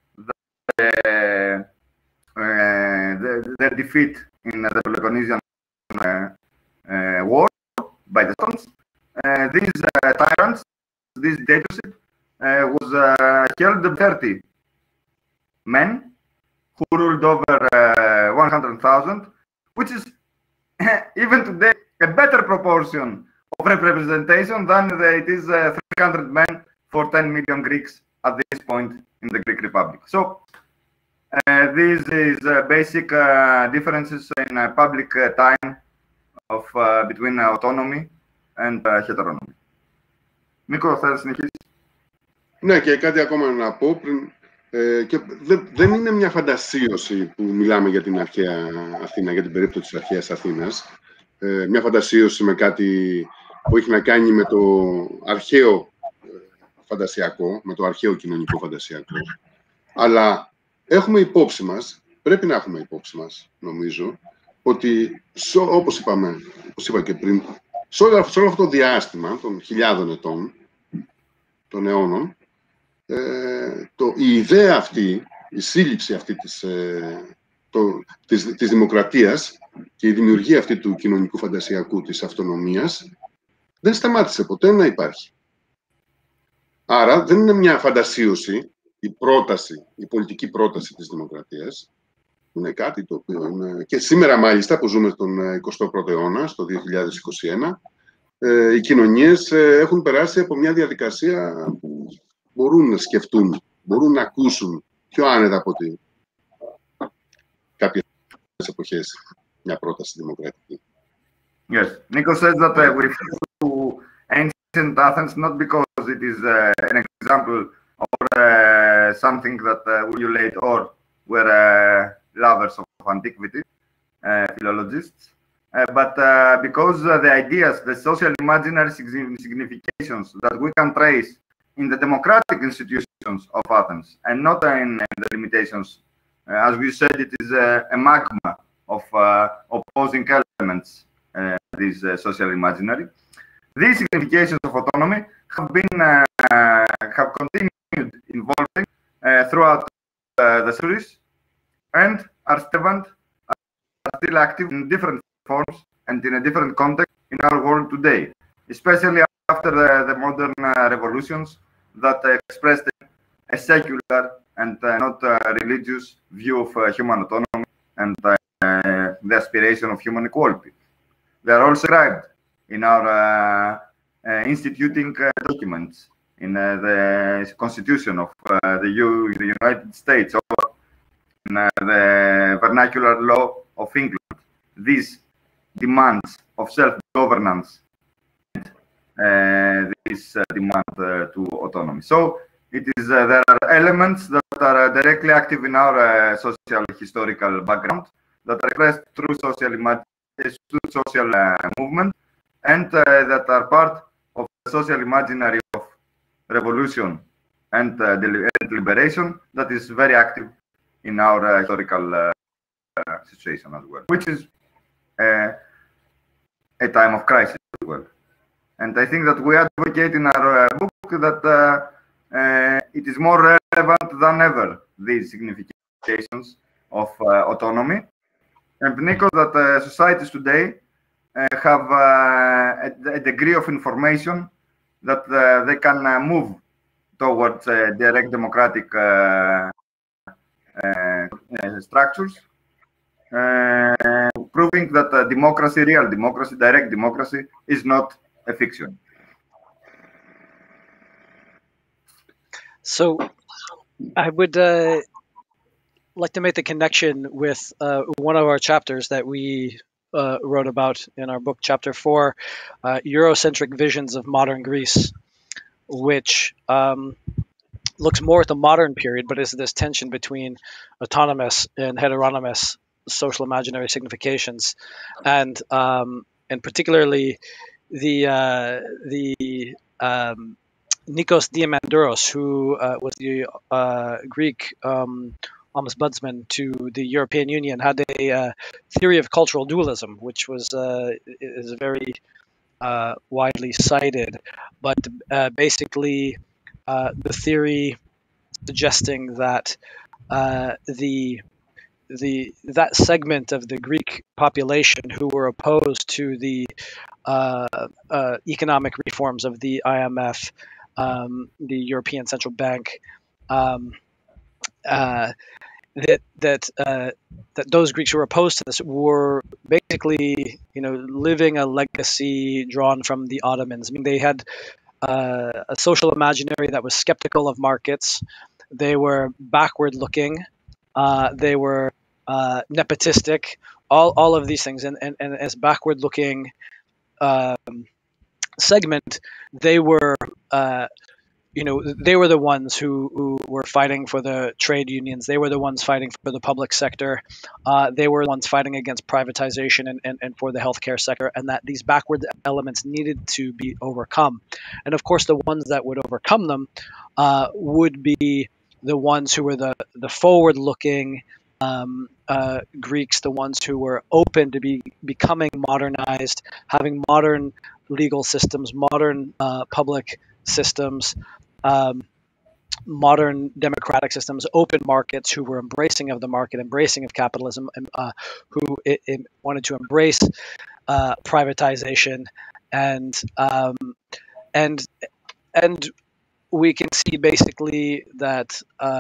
their defeat in the Peloponnesian War by the Spartans, these tyrants, this dictatorship, was held by 30 men who ruled over 100,000, which is even today a better proportion of representation than it is 300 men for 10 million Greeks at this point in the Greek Republic. So this is basic differences in public time of between autonomy and heteronomy. Νίκο, θα συνεχίσεις? Ναι, και κάτι ακόμα να πω πριν. Και δεν είναι μια φαντασίωση που μιλάμε για την αρχαία Αθήνα, για την περίπτωση της αρχαίας Αθήνας. Μια φαντασίωση με κάτι που έχει να κάνει με το αρχαίο φαντασιακό, με το αρχαίο κοινωνικό φαντασιακό. Αλλά έχουμε υπόψη μας, πρέπει να έχουμε υπόψη μας, νομίζω, ότι όπως είπα και πριν, σε όλο αυτό το διάστημα των χιλιάδων ετών, των αιώνων, η ιδέα αυτή, η σύλληψη αυτή της δημοκρατίας και η δημιουργία αυτή του κοινωνικού φαντασιακού της αυτονομίας δεν σταμάτησε ποτέ να υπάρχει. Άρα δεν είναι μια φαντασίωση η πολιτική πρόταση της δημοκρατίας. Είναι κάτι το οποίο είναι... Και σήμερα μάλιστα που ζούμε στον 21ο αιώνα, στο 2021, οι κοινωνίες έχουν περάσει από μια διαδικασία που μπορούν να σκεφτούν, μπορούν να ακούσουν πιο άνετα από ότι κάποιες εποχές μια πρόταση δημοκρατική. Yes, Nico says that we refer to ancient Athens not because it is an example or something that we emulate or were lovers of antiquity, philologists, but because the ideas, the social imaginary significations that we can trace in the democratic institutions of Athens and not in the limitations. As we said, it is a magma of opposing elements, this social imaginary. These significations of autonomy have continued evolving throughout the centuries and are still active in different forms and in a different context in our world today, especially after the modern revolutions that expressed a secular and not religious view of human autonomy and the aspiration of human equality. They are also described in our instituting documents, in the Constitution of the United States, or in the vernacular law of England. These demands of self-governance this demand to autonomy. So it is there are elements that are directly active in our social historical background that are expressed through social movement and that are part of the social imaginary of revolution and liberation that is very active in our historical situation as well, which is a time of crisis as well. And I think that we advocate in our book that it is more relevant than ever, these significations of autonomy. And Nico, that societies today have a degree of information that they can move towards direct democratic structures, proving that democracy, real democracy, direct democracy, is not a fiction. So I would like to make the connection with one of our chapters that we wrote about in our book, Chapter 4, Eurocentric Visions of Modern Greece, which looks more at the modern period, but is this tension between autonomous and heteronymous social imaginary significations, and particularly the Nikos Diamandouros, who was the Greek ombudsman to the European Union, had a theory of cultural dualism, which was is very widely cited, but basically the theory suggesting that that segment of the Greek population who were opposed to the economic reforms of the IMF, the European Central Bank, that those Greeks who were opposed to this were basically, living a legacy drawn from the Ottomans. I mean, they had a social imaginary that was skeptical of markets. They were backward-looking. They were nepotistic. All of these things, and as backward-looking segment, they were. They were the ones who were fighting for the trade unions. They were the ones fighting for the public sector. They were the ones fighting against privatization and for the healthcare sector, and that these backward elements needed to be overcome. And of course, the ones that would overcome them would be the ones who were the forward-looking Greeks, the ones who were open to becoming modernized, having modern legal systems, modern public systems, modern democratic systems, open markets, who were embracing of the market, embracing of capitalism, and who wanted to embrace privatization, and we can see basically that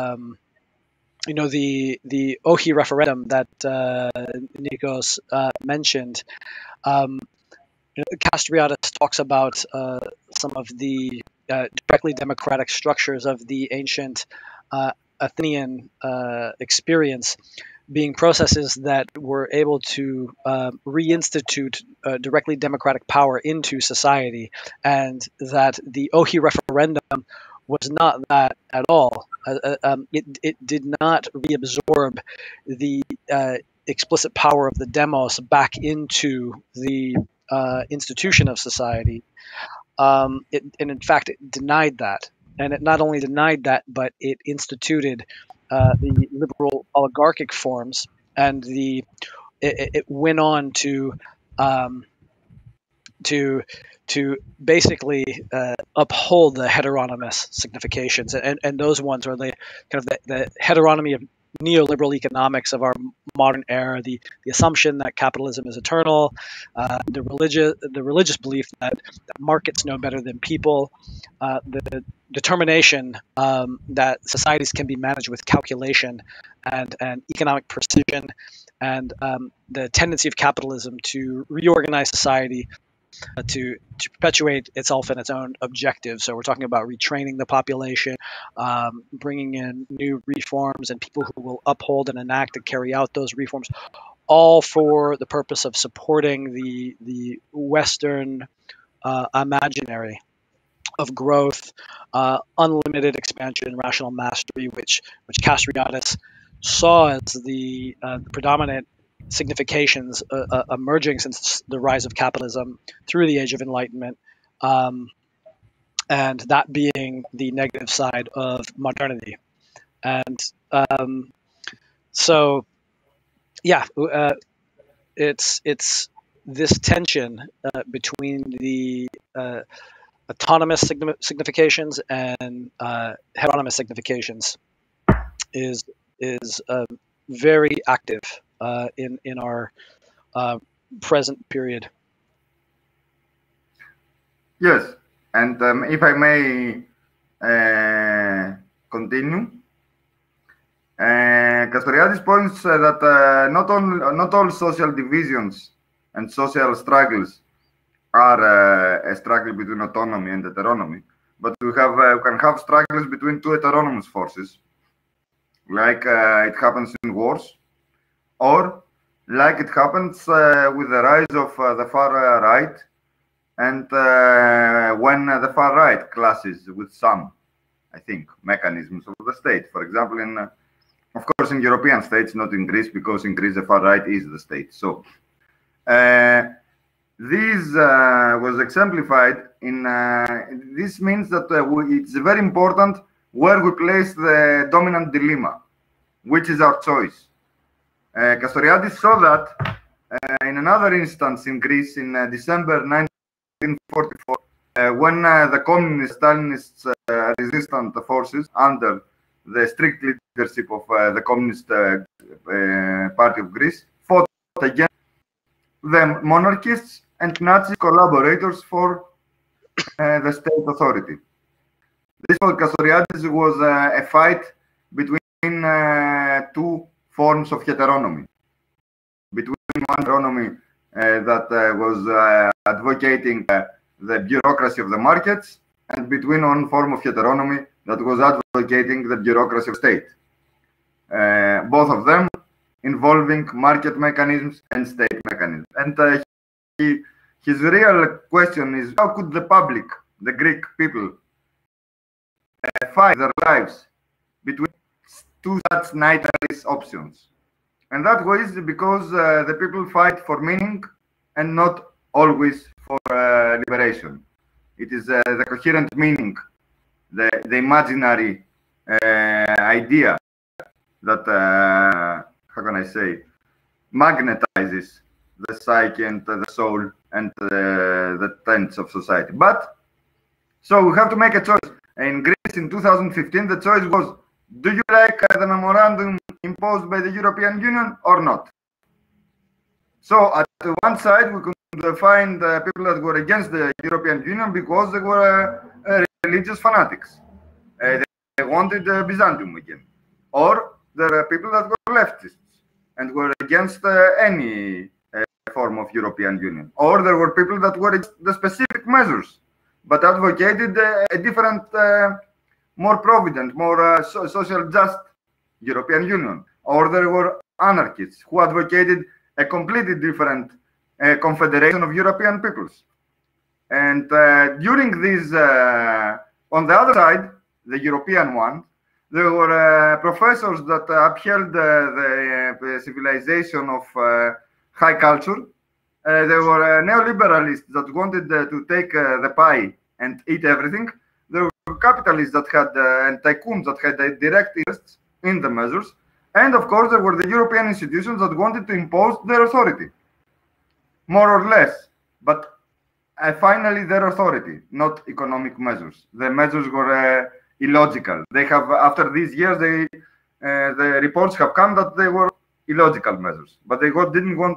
the Ohi referendum that Nikos mentioned. Castoriadis talks about some of the directly democratic structures of the ancient Athenian experience being processes that were able to reinstitute directly democratic power into society, and that the Ohi referendum was not that at all. It did not reabsorb the explicit power of the demos back into the institution of society. And in fact, it denied that. And it not only denied that, but it instituted the liberal oligarchic forms, and it went on to basically uphold the heteronymous significations, and those ones are the kind of the heteronomy of neoliberal economics of our modern era, the assumption that capitalism is eternal, the religious belief that markets know better than people, the determination that societies can be managed with calculation and economic precision, and the tendency of capitalism to reorganize society to perpetuate itself and its own objectives. So we're talking about retraining the population, bringing in new reforms, and people who will uphold and enact and carry out those reforms, all for the purpose of supporting the Western imaginary of growth, unlimited expansion, rational mastery, which Castoriadis saw as the predominant significations emerging since the rise of capitalism through the Age of Enlightenment, and that being the negative side of modernity. And so, yeah, it's this tension between the autonomous significations and heteronymous significations is very active in our present period. Yes, and if I may continue, Castoriadis points that not all social divisions and social struggles are a struggle between autonomy and heteronomy, but we can have struggles between two heteronymous forces, like it happens in wars, or like it happens with the rise of the far right, and when the far right clashes with some, I think, mechanisms of the state. For example, of course, in European states, not in Greece, because in Greece the far right is the state. So this was exemplified in. This means that it's very important where we place the dominant dilemma, which is our choice. Castoriadis saw that in another instance in Greece in December 1944, when the communist Stalinist resistant forces under the strict leadership of the Communist Party of Greece, fought against the monarchists and Nazi collaborators for the state authority. This for Castoriadis was a fight between two forms of heteronomy. Between one heteronomy that was advocating the bureaucracy of the markets, and between one form of heteronomy that was advocating the bureaucracy of state. Both of them involving market mechanisms and state mechanisms. And his real question is, how could the public, the Greek people, fight their lives between two such nightmarish options? And that was because the people fight for meaning and not always for liberation. It is the coherent meaning, the imaginary idea that, how can I say, magnetizes the psyche and the soul and the tenets of society. But, so we have to make a choice. In Greece in 2015, the choice was, do you like the memorandum imposed by the European Union or not? So at one side, we could find people that were against the European Union because they were religious fanatics. They wanted Byzantium again. Or there are people that were leftists and were against any form of European Union. Or there were people that were against the specific measures, but advocated a different, more provident, more social just European Union. Or there were anarchists who advocated a completely different confederation of European peoples. And during this, on the other side, the European one, there were professors that upheld the civilization of high culture. There were neoliberalists that wanted to take the pie and eat everything. There were capitalists that had and tycoons that had direct interests in the measures. And of course, there were the European institutions that wanted to impose their authority, more or less, but finally their authority, not economic measures. The measures were illogical. They have, after these years, the reports have come that they were illogical measures, but they didn't want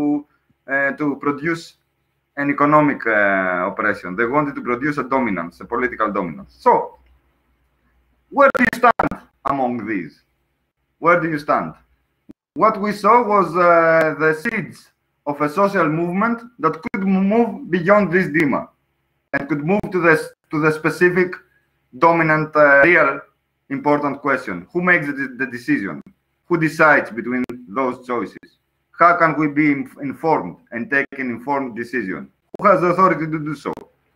to produce an economic oppression. They wanted to produce a dominance, a political dominance. So, where do you stand among these? Where do you stand? What we saw was the seeds of a social movement that could move beyond this dilemma and could move to the specific, dominant, real, important question. Who makes the decision? Who decides between those choices? How can we be informed and take an informed decision? Who has the authority to do so?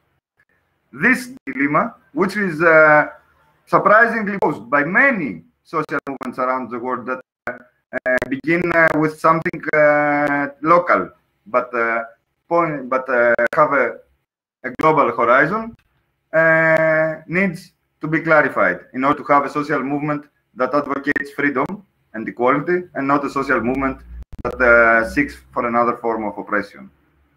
This dilemma, which is surprisingly posed by many social movements around the world that begin with something local, but have a global horizon, needs to be clarified in order to have a social movement that advocates freedom and equality, and not a social movement that seeks for another form of oppression.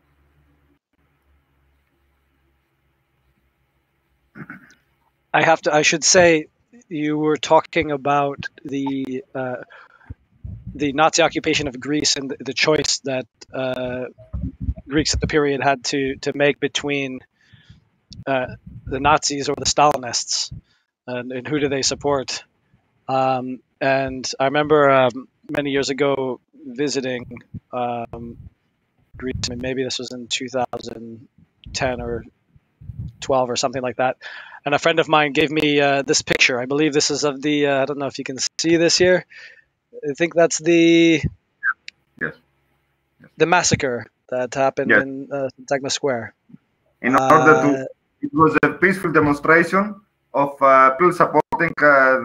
I should say, you were talking about the Nazi occupation of Greece and the choice that Greeks at the period had to make between the Nazis or the Stalinists, and who do they support. And I remember many years ago visiting Greece. I mean, maybe this was in 2010 or 12 or something like that. And a friend of mine gave me this picture. I believe this is of the, I don't know if you can see this here. I think that's the the massacre that happened in Syntagma Square. In order to, it was a peaceful demonstration of people supporting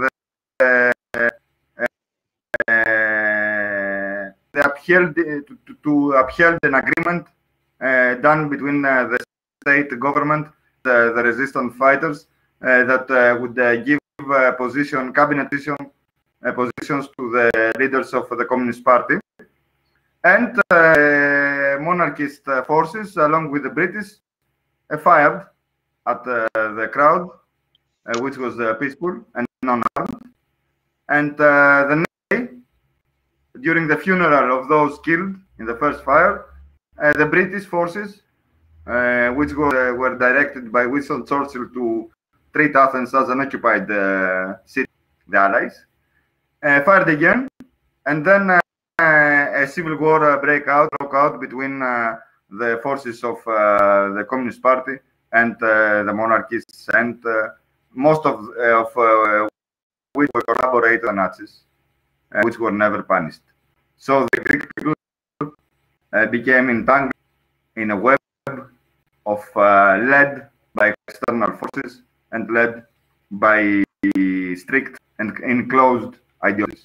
to uphold an agreement done between the state government, the resistance fighters, that would give cabinet positions to the leaders of the Communist Party, and monarchist forces, along with the British, fired at the crowd, which was peaceful and unarmed. And the next day, during the funeral of those killed in the first fire, the British forces, which were directed by Winston Churchill to treat Athens as an occupied city, the Allies, fired again, and then a civil war broke out between the forces of the Communist Party and the monarchists, and most of which were collaborated with the Nazis, which were never punished. So the Greek people became entangled in a web of led by external forces and led by strict and enclosed ideologies.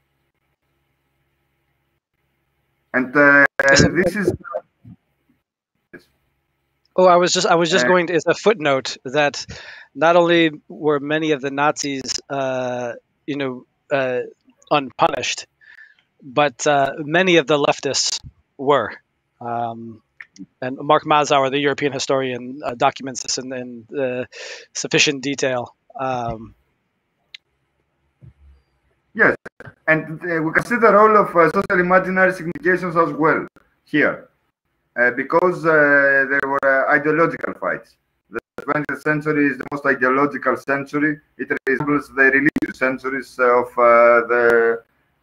And this is. Oh, I was just going to, as a footnote, that not only were many of the Nazis, unpunished, but many of the leftists were. And Mark Mazauer, the European historian, documents this in sufficient detail. Yes, and we can see the role of social imaginary significations as well here, because there were ideological fights. The 20th century is the most ideological century. It resembles the religious centuries of the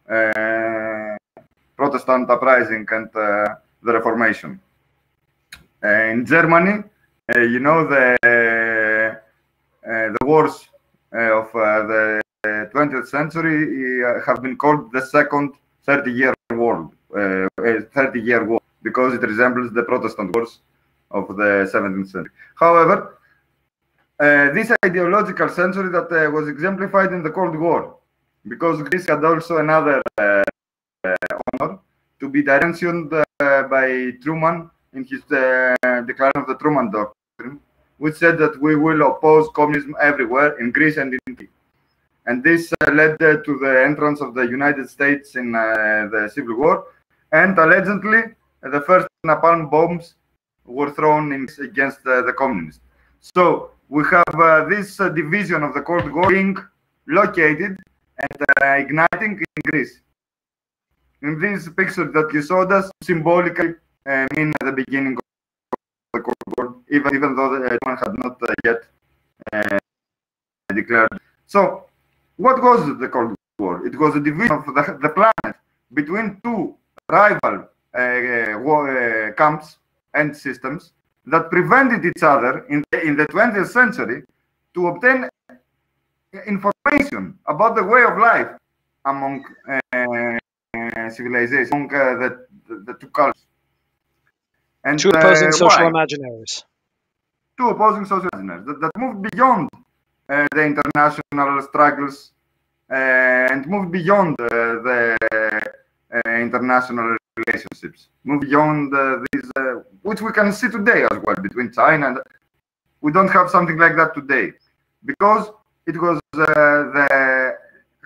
Protestant uprising and the Reformation. In Germany, you know, the wars of the 20th century have been called the second 30-year war, because it resembles the Protestant wars of the 17th century. However, this ideological century that was exemplified in the Cold War, because Greece had also another honor to be mentioned by Truman in his declaration of the Truman Doctrine, which said that we will oppose communism everywhere in Greece and in Italy. And this led to the entrance of the United States in the Civil War, and allegedly the first napalm bombs were thrown against the communists. So we have this division of the Cold War being located and igniting in Greece. In this picture that you showed us, symbolically mean the beginning of the Cold War, even though one had not yet declared. So, what was the Cold War? It was a division of the planet between two rival camps and systems that prevented each other in the 20th century to obtain information about the way of life among civilizations, among the two cultures. And two opposing social imaginaries. Two opposing social imaginaries that moved beyond the international struggles and moved beyond the international relationships, moved beyond these, which we can see today as well between China and. We don't have something like that today, because it was the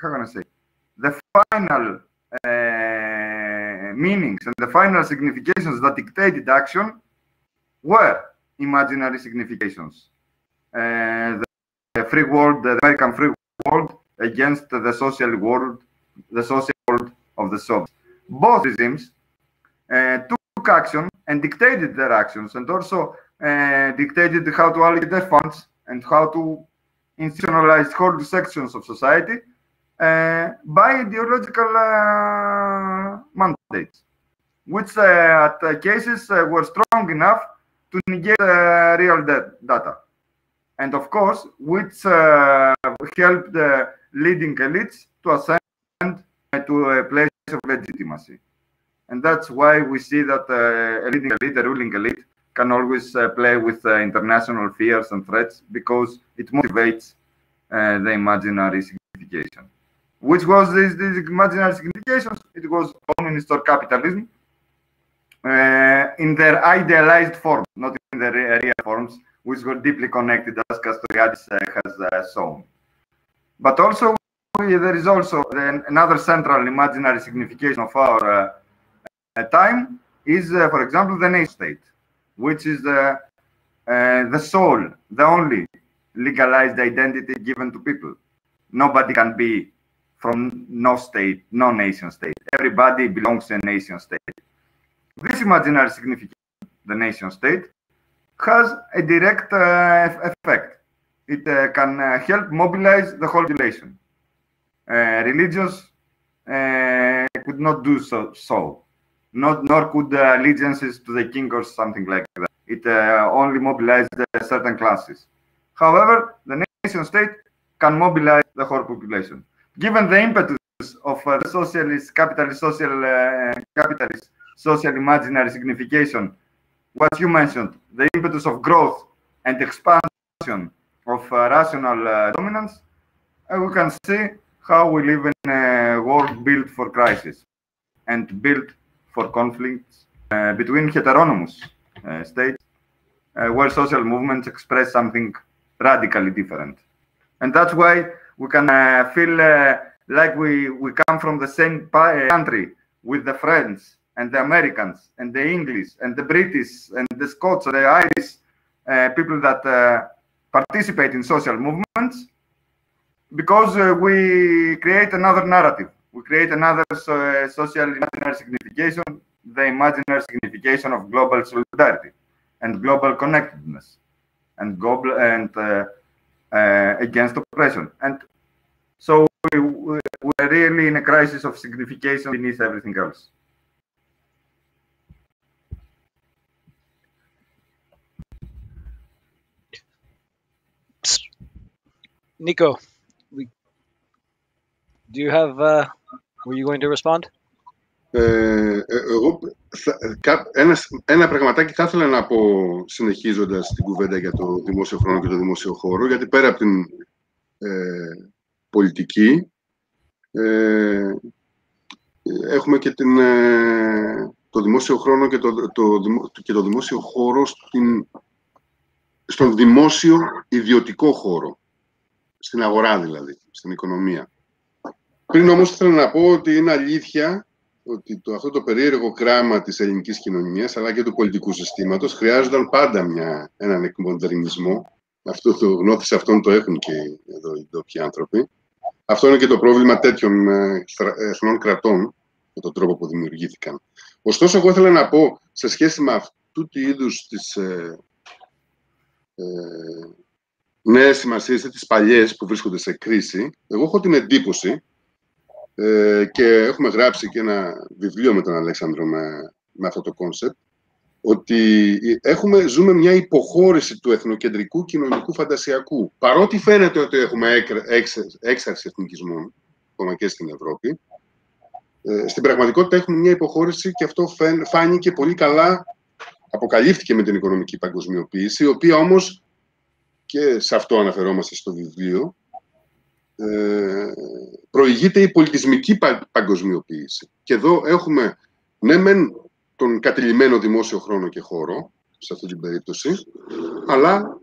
final meanings and the final significations that dictated action were imaginary significations. The free world, the American free world against the social world of the Soviets. Both regimes took action and dictated their actions, and also dictated how to allocate their funds and how to institutionalize whole sections of society by ideological mandates, which at cases were strong enough to negate real data, and of course, which helped the leading elites to ascend to a place of legitimacy. And that's why we see that a leading elite, a ruling elite, can always play with international fears and threats, because it motivates the imaginary signification. Which was these imaginary significations? It was communist or capitalism in their idealized form, not in their real forms, which were deeply connected, as Castoriadis has shown. But also, there is also another central imaginary signification of our time is, for example, the nation state, which is the sole, the only legalized identity given to people. Nobody can be from no nation state. Everybody belongs to a nation state. This imaginary signification, the nation state, has a direct effect. It can help mobilize the whole population. Religions could not do so. Nor could allegiances to the king or something like that. It only mobilized certain classes. However, the nation state can mobilize the whole population. Given the impetus of the socialist, capitalist, social imaginary signification, what you mentioned, the impetus of growth and expansion of rational dominance, we can see how we live in a world built for crisis and built for conflicts between heteronomous states, where social movements express something radically different. And that's why we can feel like we come from the same country with the French and the Americans and the English and the British and the Scots and the Irish people that participate in social movements, because we create another narrative. We create another social imaginary signification, the imaginary signification of global solidarity and global connectedness and global against oppression. And so we're really in a crisis of signification beneath everything else. Nico, do you have, were you going to respond? Εγώ ένα πραγματάκι θα ήθελα να πω, συνεχίζοντας την κουβέντα για το δημόσιο χρόνο και το δημόσιο χώρο, γιατί πέρα από την πολιτική έχουμε και το δημόσιο χρόνο και το δημόσιο χώρο στον δημόσιο ιδιωτικό χώρο, στην αγορά δηλαδή, στην οικονομία. Πριν όμως θέλω να πω ότι είναι αλήθεια ότι αυτό το περίεργο κράμα της ελληνικής κοινωνίας αλλά και του πολιτικού συστήματος χρειάζονταν πάντα έναν εκμοντερνισμό. Αυτό το γνώθι αυτόν το έχουν και εδώ οι ντόπιοι άνθρωποι. Αυτό είναι και το πρόβλημα τέτοιων εθνών κρατών με τον τρόπο που δημιουργήθηκαν. Ωστόσο, εγώ ήθελα να πω σε σχέση με αυτού του είδους τις νέες σημασίες ή τις παλιές που βρίσκονται σε κρίση, εγώ έχω την εντύπωση και έχουμε γράψει και ένα βιβλίο με τον Αλέξανδρο με αυτό το κόνσεπτ, ότι ζούμε μια υποχώρηση του εθνοκεντρικού κοινωνικού φαντασιακού. Παρότι φαίνεται ότι έχουμε έξαρση εθνικισμών, ακόμα και στην Ευρώπη, στην πραγματικότητα έχουμε μια υποχώρηση και αυτό φάνηκε πολύ καλά, αποκαλύφθηκε με την οικονομική παγκοσμιοποίηση, η οποία όμως, και σε αυτό αναφερόμαστε στο βιβλίο, προηγείται η πολιτισμική παγκοσμιοποίηση. Και εδώ έχουμε, ναι μεν, τον κατηλημμένο δημόσιο χρόνο και χώρο, σε αυτή την περίπτωση, αλλά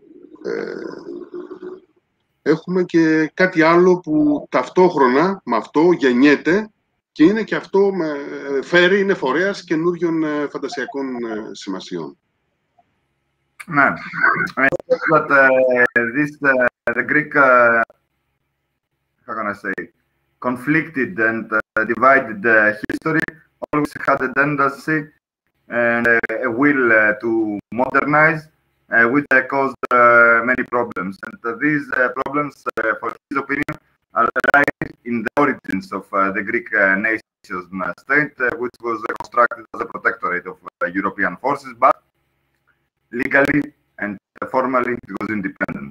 έχουμε και κάτι άλλο που ταυτόχρονα με αυτό γεννιέται και είναι και αυτό είναι φορέας καινούριων φαντασιακών σημασιών. Ναι. But the Greek, how can I say, conflicted and divided history always had a tendency and a will to modernize, which caused many problems. And these problems, for his opinion, are right in the origins of the Greek nation state, which was constructed as a protectorate of European forces, but legally and formally it was independent.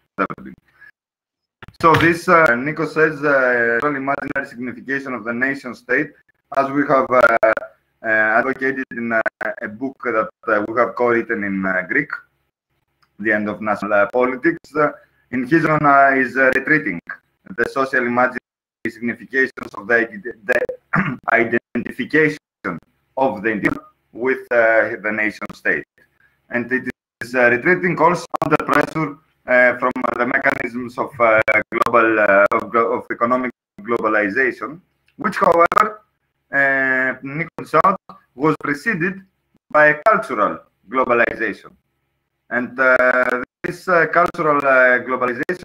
So this, Nico says, imaginary signification of the nation state, as we have advocated in a book that we have co-written in Greek, The End of National Politics, in his own is retreating the social imaginary significations of the identification of the individual with the nation state. And it is retreating also under pressure from the mechanisms of of economic globalization, which, however, Nico showed, was preceded by a cultural globalization. And this cultural globalization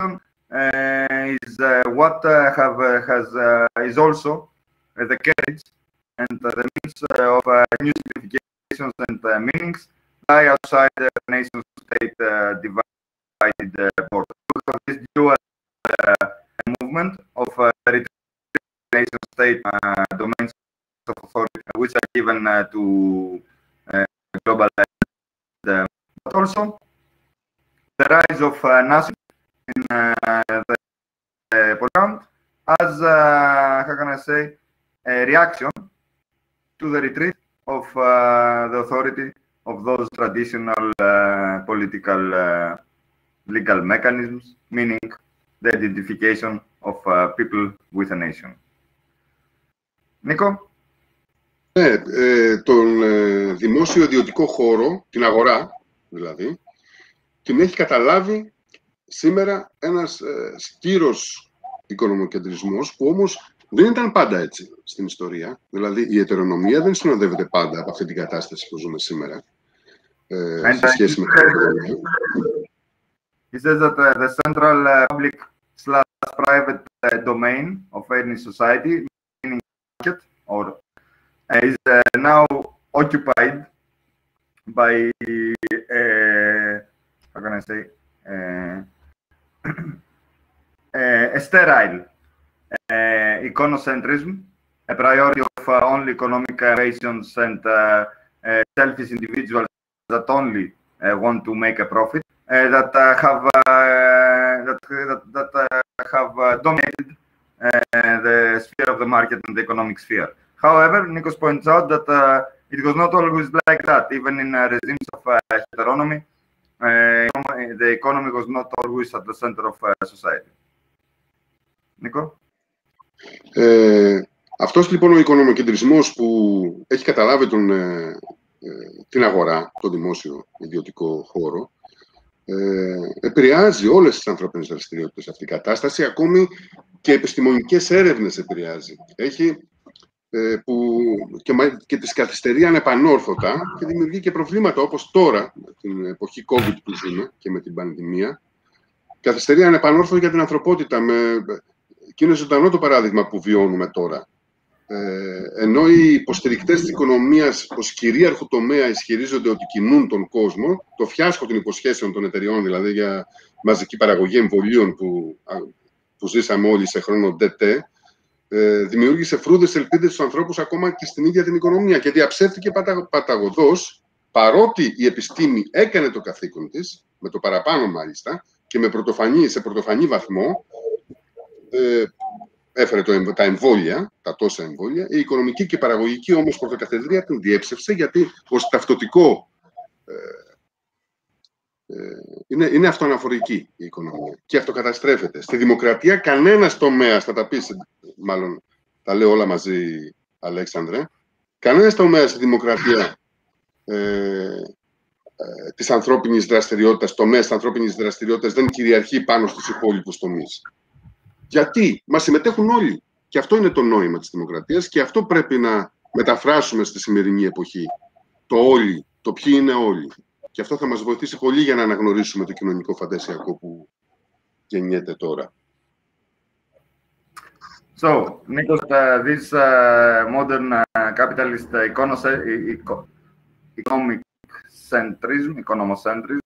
is what is also the case and the means of new significations and meanings lie outside the nation-state divided border. This dual movement of nation-state domains of authority, which are given to global, but also the rise of nationalism in the background as, how can I say, a reaction to the retreat of the authority of those traditional political legal mechanisms, meaning the identification of people with a nation. Νίκο. Ναι, τον δημόσιο ιδιωτικό χώρο, την αγορά δηλαδή, την έχει καταλάβει σήμερα ένας στήρος οικονομοκεντρισμός που όμως δεν ήταν πάντα έτσι στην ιστορία. Δηλαδή η ετερονομία δεν συνοδεύεται πάντα από αυτή την κατάσταση που ζούμε σήμερα σε σχέση με την οικονομία. He says that the central public/private domain of any society, meaning market, or is now occupied by how can I say a sterile econocentrism, a priority of only economic rations and selfish individuals that only want to make a profit, that have dominated the sphere of the market and the economic sphere. However, Nikos points out that it was not always like that. Even in regimes of heteronomy, the economy was not always at the center of society. Νίκο. Αυτός λοιπόν ο οικονομοκεντρισμός που έχει καταλάβει την αγορά, τον δημόσιο ιδιωτικό χώρο, επηρεάζει όλες τις ανθρώπινες δραστηριότητες αυτή η κατάσταση, ακόμη και επιστημονικές έρευνες επηρεάζει. Έχει και τις καθυστερεί ανεπανόρθωτα και δημιουργεί και προβλήματα όπως τώρα, την εποχή COVID που ζούμε και με την πανδημία, καθυστερεί ανεπανόρθωτα για την ανθρωπότητα. Και είναι ζωντανό το παράδειγμα που βιώνουμε τώρα. Ενώ οι υποστηρικτές της οικονομίας ως κυρίαρχο τομέα ισχυρίζονται ότι κινούν τον κόσμο, το φιάσκο των υποσχέσεων των εταιριών, δηλαδή για μαζική παραγωγή εμβολίων που ζήσαμε όλοι σε χρόνο ΔΕΤΕ, δημιούργησε φρούδες ελπίδες στους ανθρώπους ακόμα και στην ίδια την οικονομία και διαψεύτηκε παταγωδώς, παρότι η επιστήμη έκανε το καθήκον της, με το παραπάνω μάλιστα, και σε πρωτοφανή βαθμό, έφερε τα εμβόλια, τα τόσα εμβόλια. Η οικονομική και παραγωγική όμως πρωτοκαθεδρία την διέψευσε, γιατί ως ταυτοτικό είναι αυτοαναφορική η οικονομία και αυτοκαταστρέφεται. Στη δημοκρατία κανένας τομέας, θα τα πεις, μάλλον τα λέω όλα μαζί, Αλέξανδρε, κανένας τομέας στη δημοκρατία της ανθρώπινης δραστηριότητας, τομέας της ανθρώπινης δραστηριότητας δεν κυριαρχεί πάνω στους υπόλοιπους τομείς. Γιατί μας συμμετέχουν όλοι. Και αυτό είναι το νόημα της δημοκρατίας και αυτό πρέπει να μεταφράσουμε στη σημερινή εποχή. Το όλοι, το ποιοι είναι όλοι. Και αυτό θα μας βοηθήσει πολύ για να αναγνωρίσουμε το κοινωνικό φαντασιακό που γεννιέται τώρα. So, Nikos, this modern capitalist economic centrism, economocentrism,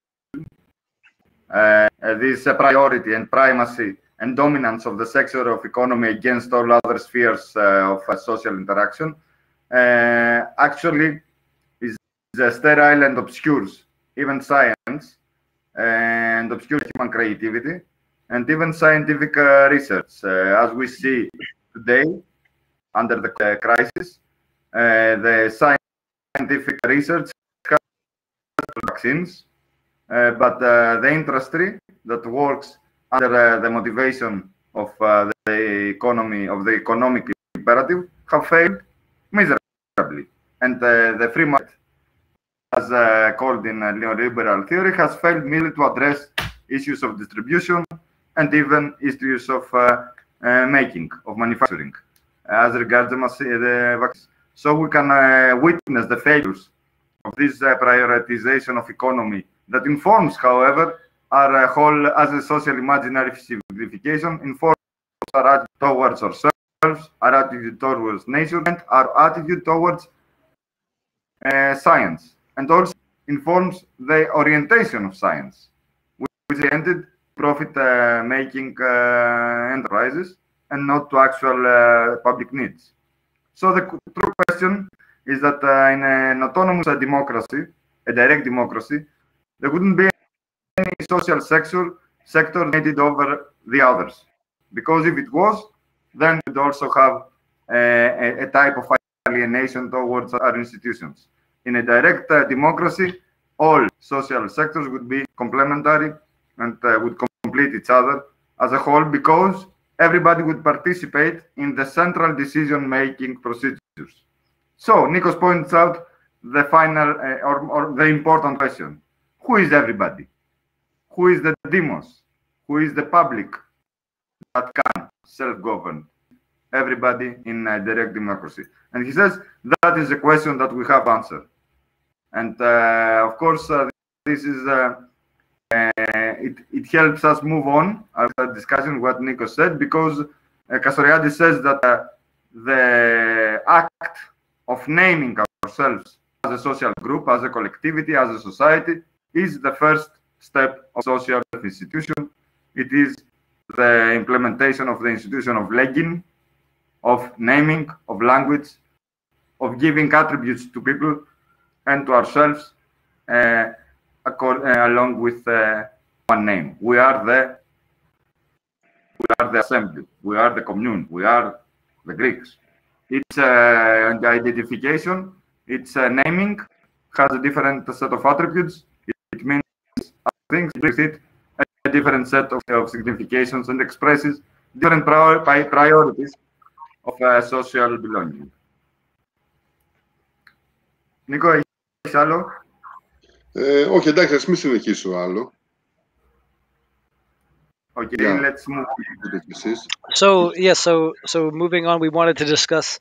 this priority and primacy and dominance of the sector of economy against all other spheres of social interaction actually is sterile and obscures even science and obscures human creativity and even scientific research. As we see today, under the crisis, the scientific research has vaccines, but the industry that works under the motivation of the economic imperative have failed miserably. And the free market, as called in neoliberal theory, has failed merely to address issues of distribution and even issues of making, of manufacturing, as regards the vaccines. So we can witness the failures of this prioritization of economy that informs, however, our whole as a social imaginary signification informs our attitude towards ourselves, our attitude towards nature, and our attitude towards science, and also informs the orientation of science, which is oriented profit-making enterprises and not to actual public needs. So the true question is that in an autonomous democracy, a direct democracy, there wouldn't be any social sector needed over the others. Because if it was, then we'd also have a type of alienation towards our institutions. In a direct democracy, all social sectors would be complementary and would complete each other as a whole, because everybody would participate in the central decision-making procedures. So Nikos points out the final or the important question: who is everybody? Who is the demos? Who is the public that can self-govern? Everybody in a direct democracy. And he says that is a question that we have answered. And of course, this is it helps us move on after discussing what Nikos said, because Castoriadis says that the act of naming ourselves as a social group, as a collectivity, as a society, is the first step of social institution. It is the implementation of the institution of Legein, of naming, of language, of giving attributes to people and to ourselves along with one name. We are the assembly. We are the commune. We are the Greeks. Its identification, its naming has a different set of attributes. It means things with it, a different set of significations, and expresses different priorities of social belonging. Νίκο, έχεις άλλο? Όχι, εντάξει, ας μην συνεχίσω άλλο. Okay, yeah. Let's move. So moving on, we wanted to discuss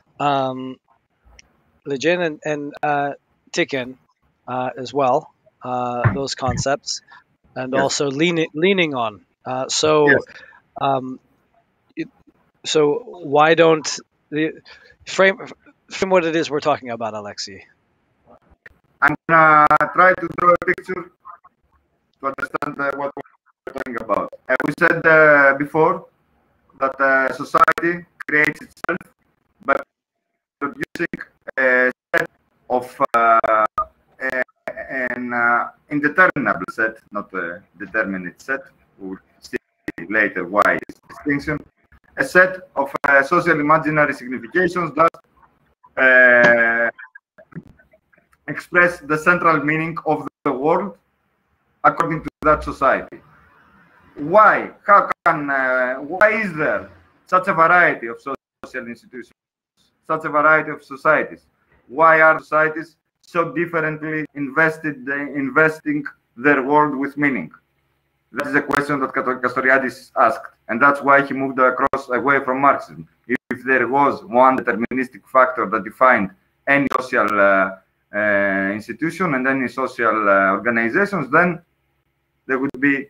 Legein and Teukhein as well, those concepts, and yes, also leaning on. Yes. So why don't the frame what it is we're talking about, Alexei? I'm gonna try to draw a picture to understand what we're talking about. We said before that society creates itself by producing a set of an indeterminable set, not a determinate set. We'll see later why this distinction. A set of social imaginary significations that express the central meaning of the world according to that society. Why? Why is there such a variety of social institutions, such a variety of societies? Why are societies so differently investing their world with meaning? That is a question that Castoriadis asked, and that's why he moved away from Marxism. If there was one deterministic factor that defined any social institution and any social organizations, then there would be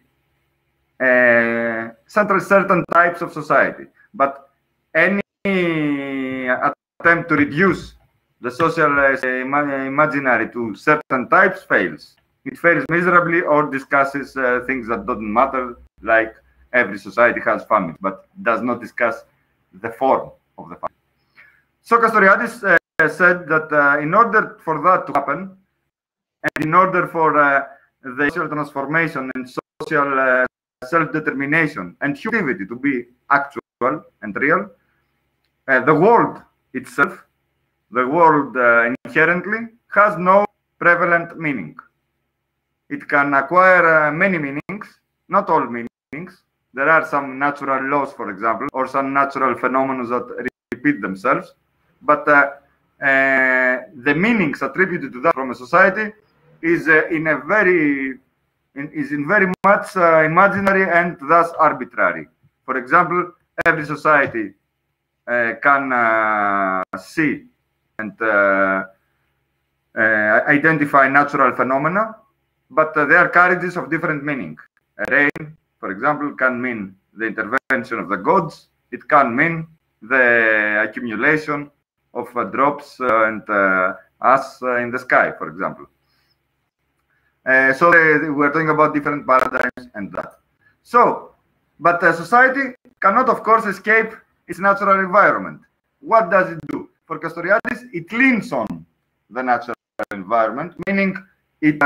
certain types of society. But any attempt to reduce the social imaginary to certain types fails. It fails miserably or discusses things that don't matter, like every society has family, but does not discuss the form of the family. So Castoriadis said that in order for that to happen, and in order for the social transformation and social self-determination and humanity to be actual and real, the world itself, the world inherently, has no prevalent meaning. It can acquire many meanings, not all meanings. There are some natural laws, for example, or some natural phenomena that repeat themselves, but the meanings attributed to that from a society is very much imaginary and thus arbitrary. For example, every society can see and identify natural phenomena, but they are carriages of different meaning. Rain, for example, can mean the intervention of the gods. It can mean the accumulation of drops and ash in the sky, for example. So we're talking about different paradigms and that. So, but society cannot, of course, escape its natural environment. What does it do? For Castoriadis, it leans on the natural environment, meaning it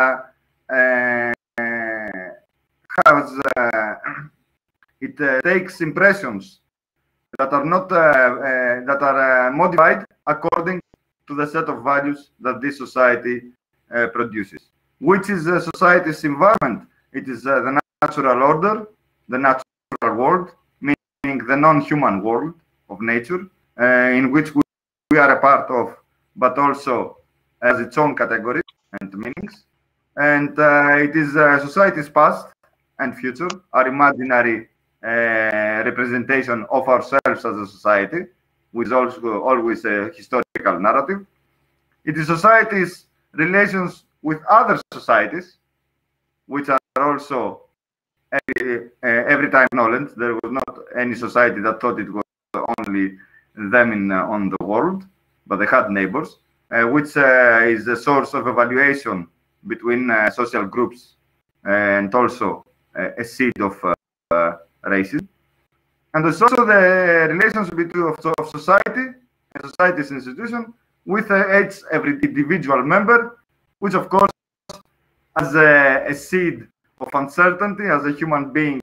takes impressions that are not modified according to the set of values that this society produces. Which is the society's environment? It is the natural order, the natural world, meaning the non-human world of nature, in which we are a part of, but also has its own categories and meanings. And it is society's past and future, our imaginary representation of ourselves as a society, which is also always a historical narrative. It is society's relations with other societies, which are also every time knowledge. There was not any society that thought it was only them on the world, but they had neighbors, which is a source of evaluation between social groups and also a seed of racism. And there's also the relationship of society and society's institution with every individual member, which of course has a seed of uncertainty, as a human being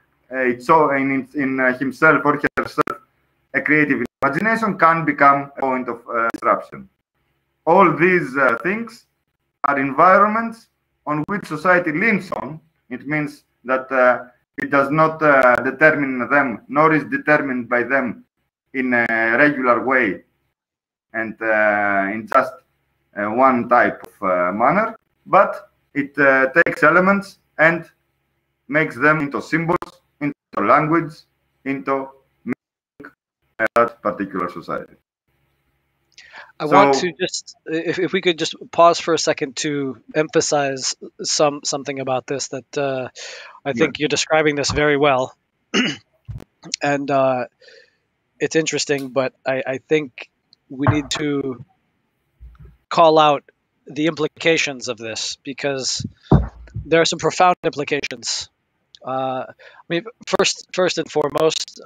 in himself or herself a creative imagination can become a point of disruption. All these things are environments on which society leans on. It means that it does not determine them, nor is determined by them in a regular way and in just one type of manner, but it takes elements and makes them into symbols, into language, into meaning that particular society. I want to just, if we could just pause for a second to emphasize something about this, that I think you're describing this very well. And it's interesting, but I think we need to call out the implications of this, because there are some profound implications. I mean, first and foremost,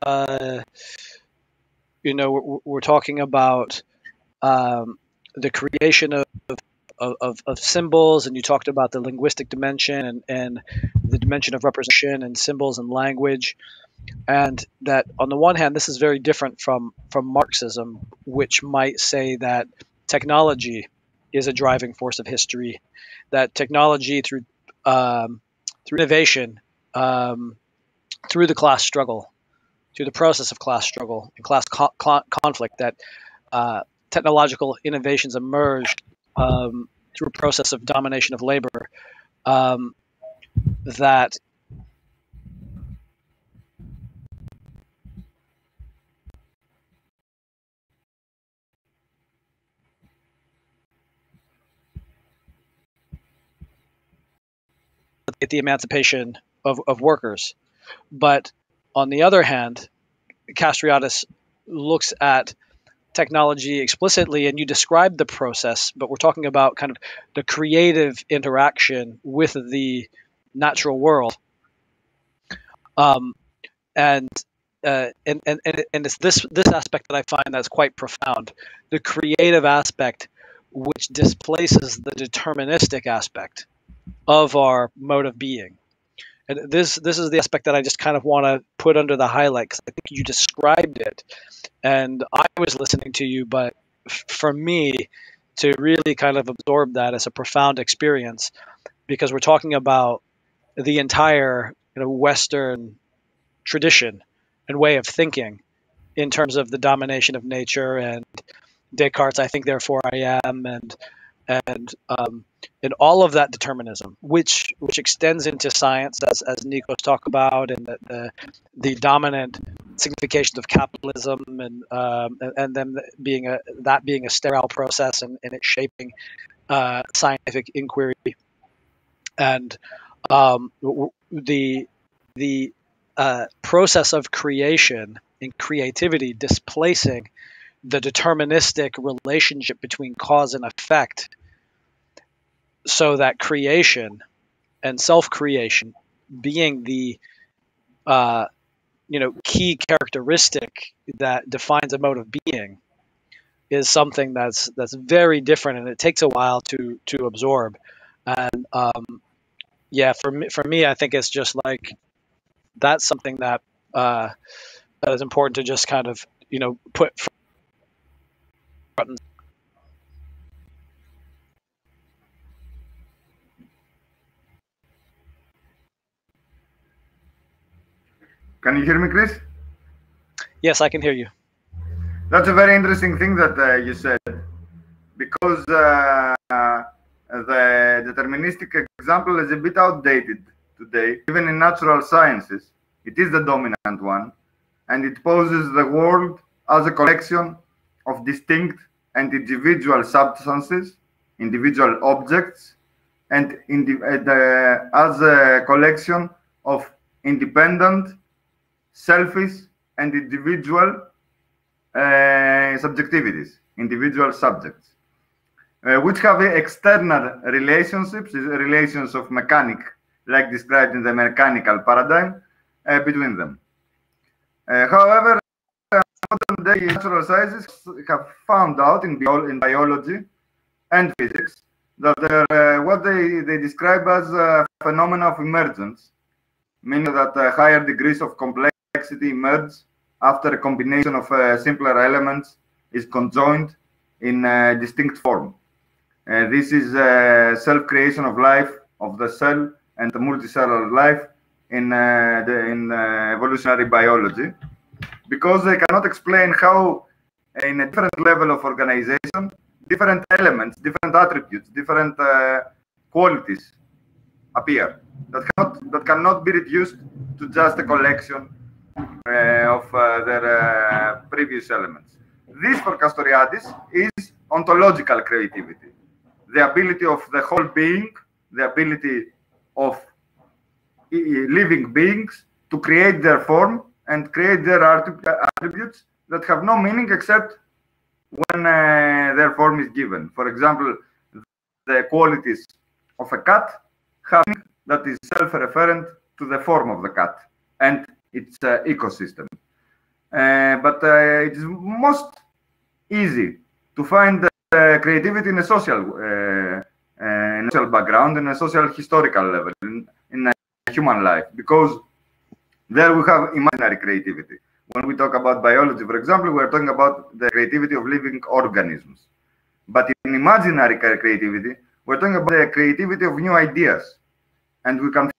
we're talking about the creation of symbols, and you talked about the linguistic dimension and the dimension of representation and symbols and language, and that on the one hand, this is very different from Marxism, which might say that technology is a driving force of history, that technology through innovation, through the class struggle, through the process of class struggle and class conflict, that technological innovations emerged through a process of domination of labor, that the emancipation of workers. But on the other hand, Castoriadis looks at technology explicitly, and you described the process, but we're talking about kind of the creative interaction with the natural world, and it's this aspect that I find that's quite profound, the creative aspect, which displaces the deterministic aspect of our mode of being. And this is the aspect that I just kind of want to put under the highlight, because I think you described it, and I was listening to you, but for me to really kind of absorb that as a profound experience, because we're talking about the entire Western tradition and way of thinking in terms of the domination of nature, and Descartes' "I think therefore I am," and all of that determinism, which extends into science, as Nikos talked about, and the dominant significations of capitalism, and them being a sterile process, and it shaping scientific inquiry, and the process of creation and creativity displacing the deterministic relationship between cause and effect, so that creation and self-creation being the key characteristic that defines a mode of being is something that's very different, and it takes a while to absorb. And yeah, for me, I think it's just like that's something that that is important to just kind of put front and Can you hear me, Chris? yes, I can hear you. That's a very interesting thing that you said, because the deterministic example is a bit outdated today. Even in natural sciences, it is the dominant one, and it poses the world as a collection of distinct and individual substances, individual objects, and as a collection of independent, selfish, and individual subjectivities, individual subjects, which have external relationships, relations of mechanic, like described in the mechanical paradigm, between them. However, modern day natural sciences have found out in biology and physics that what they describe as a phenomena of emergence, meaning that higher degrees of complexity emerge after a combination of simpler elements is conjoined in a distinct form. This is self-creation of life, of the cell, and the multicellular life in evolutionary biology, because they cannot explain how, in a different level of organization, different elements, different attributes, different qualities appear that cannot be reduced to just a collection of their previous elements. This, for Castoriadis, is ontological creativity, the ability of the whole being, the ability of living beings to create their form and create their attributes that have no meaning except when their form is given. For example, the qualities of a cat have meaning that is self-referent to the form of the cat and its ecosystem. But it is most easy to find creativity in a social background, in a social historical level, in human life, because there we have imaginary creativity. When we talk about biology, for example, we are talking about the creativity of living organisms. But in imaginary creativity, we're talking about the creativity of new ideas, and we can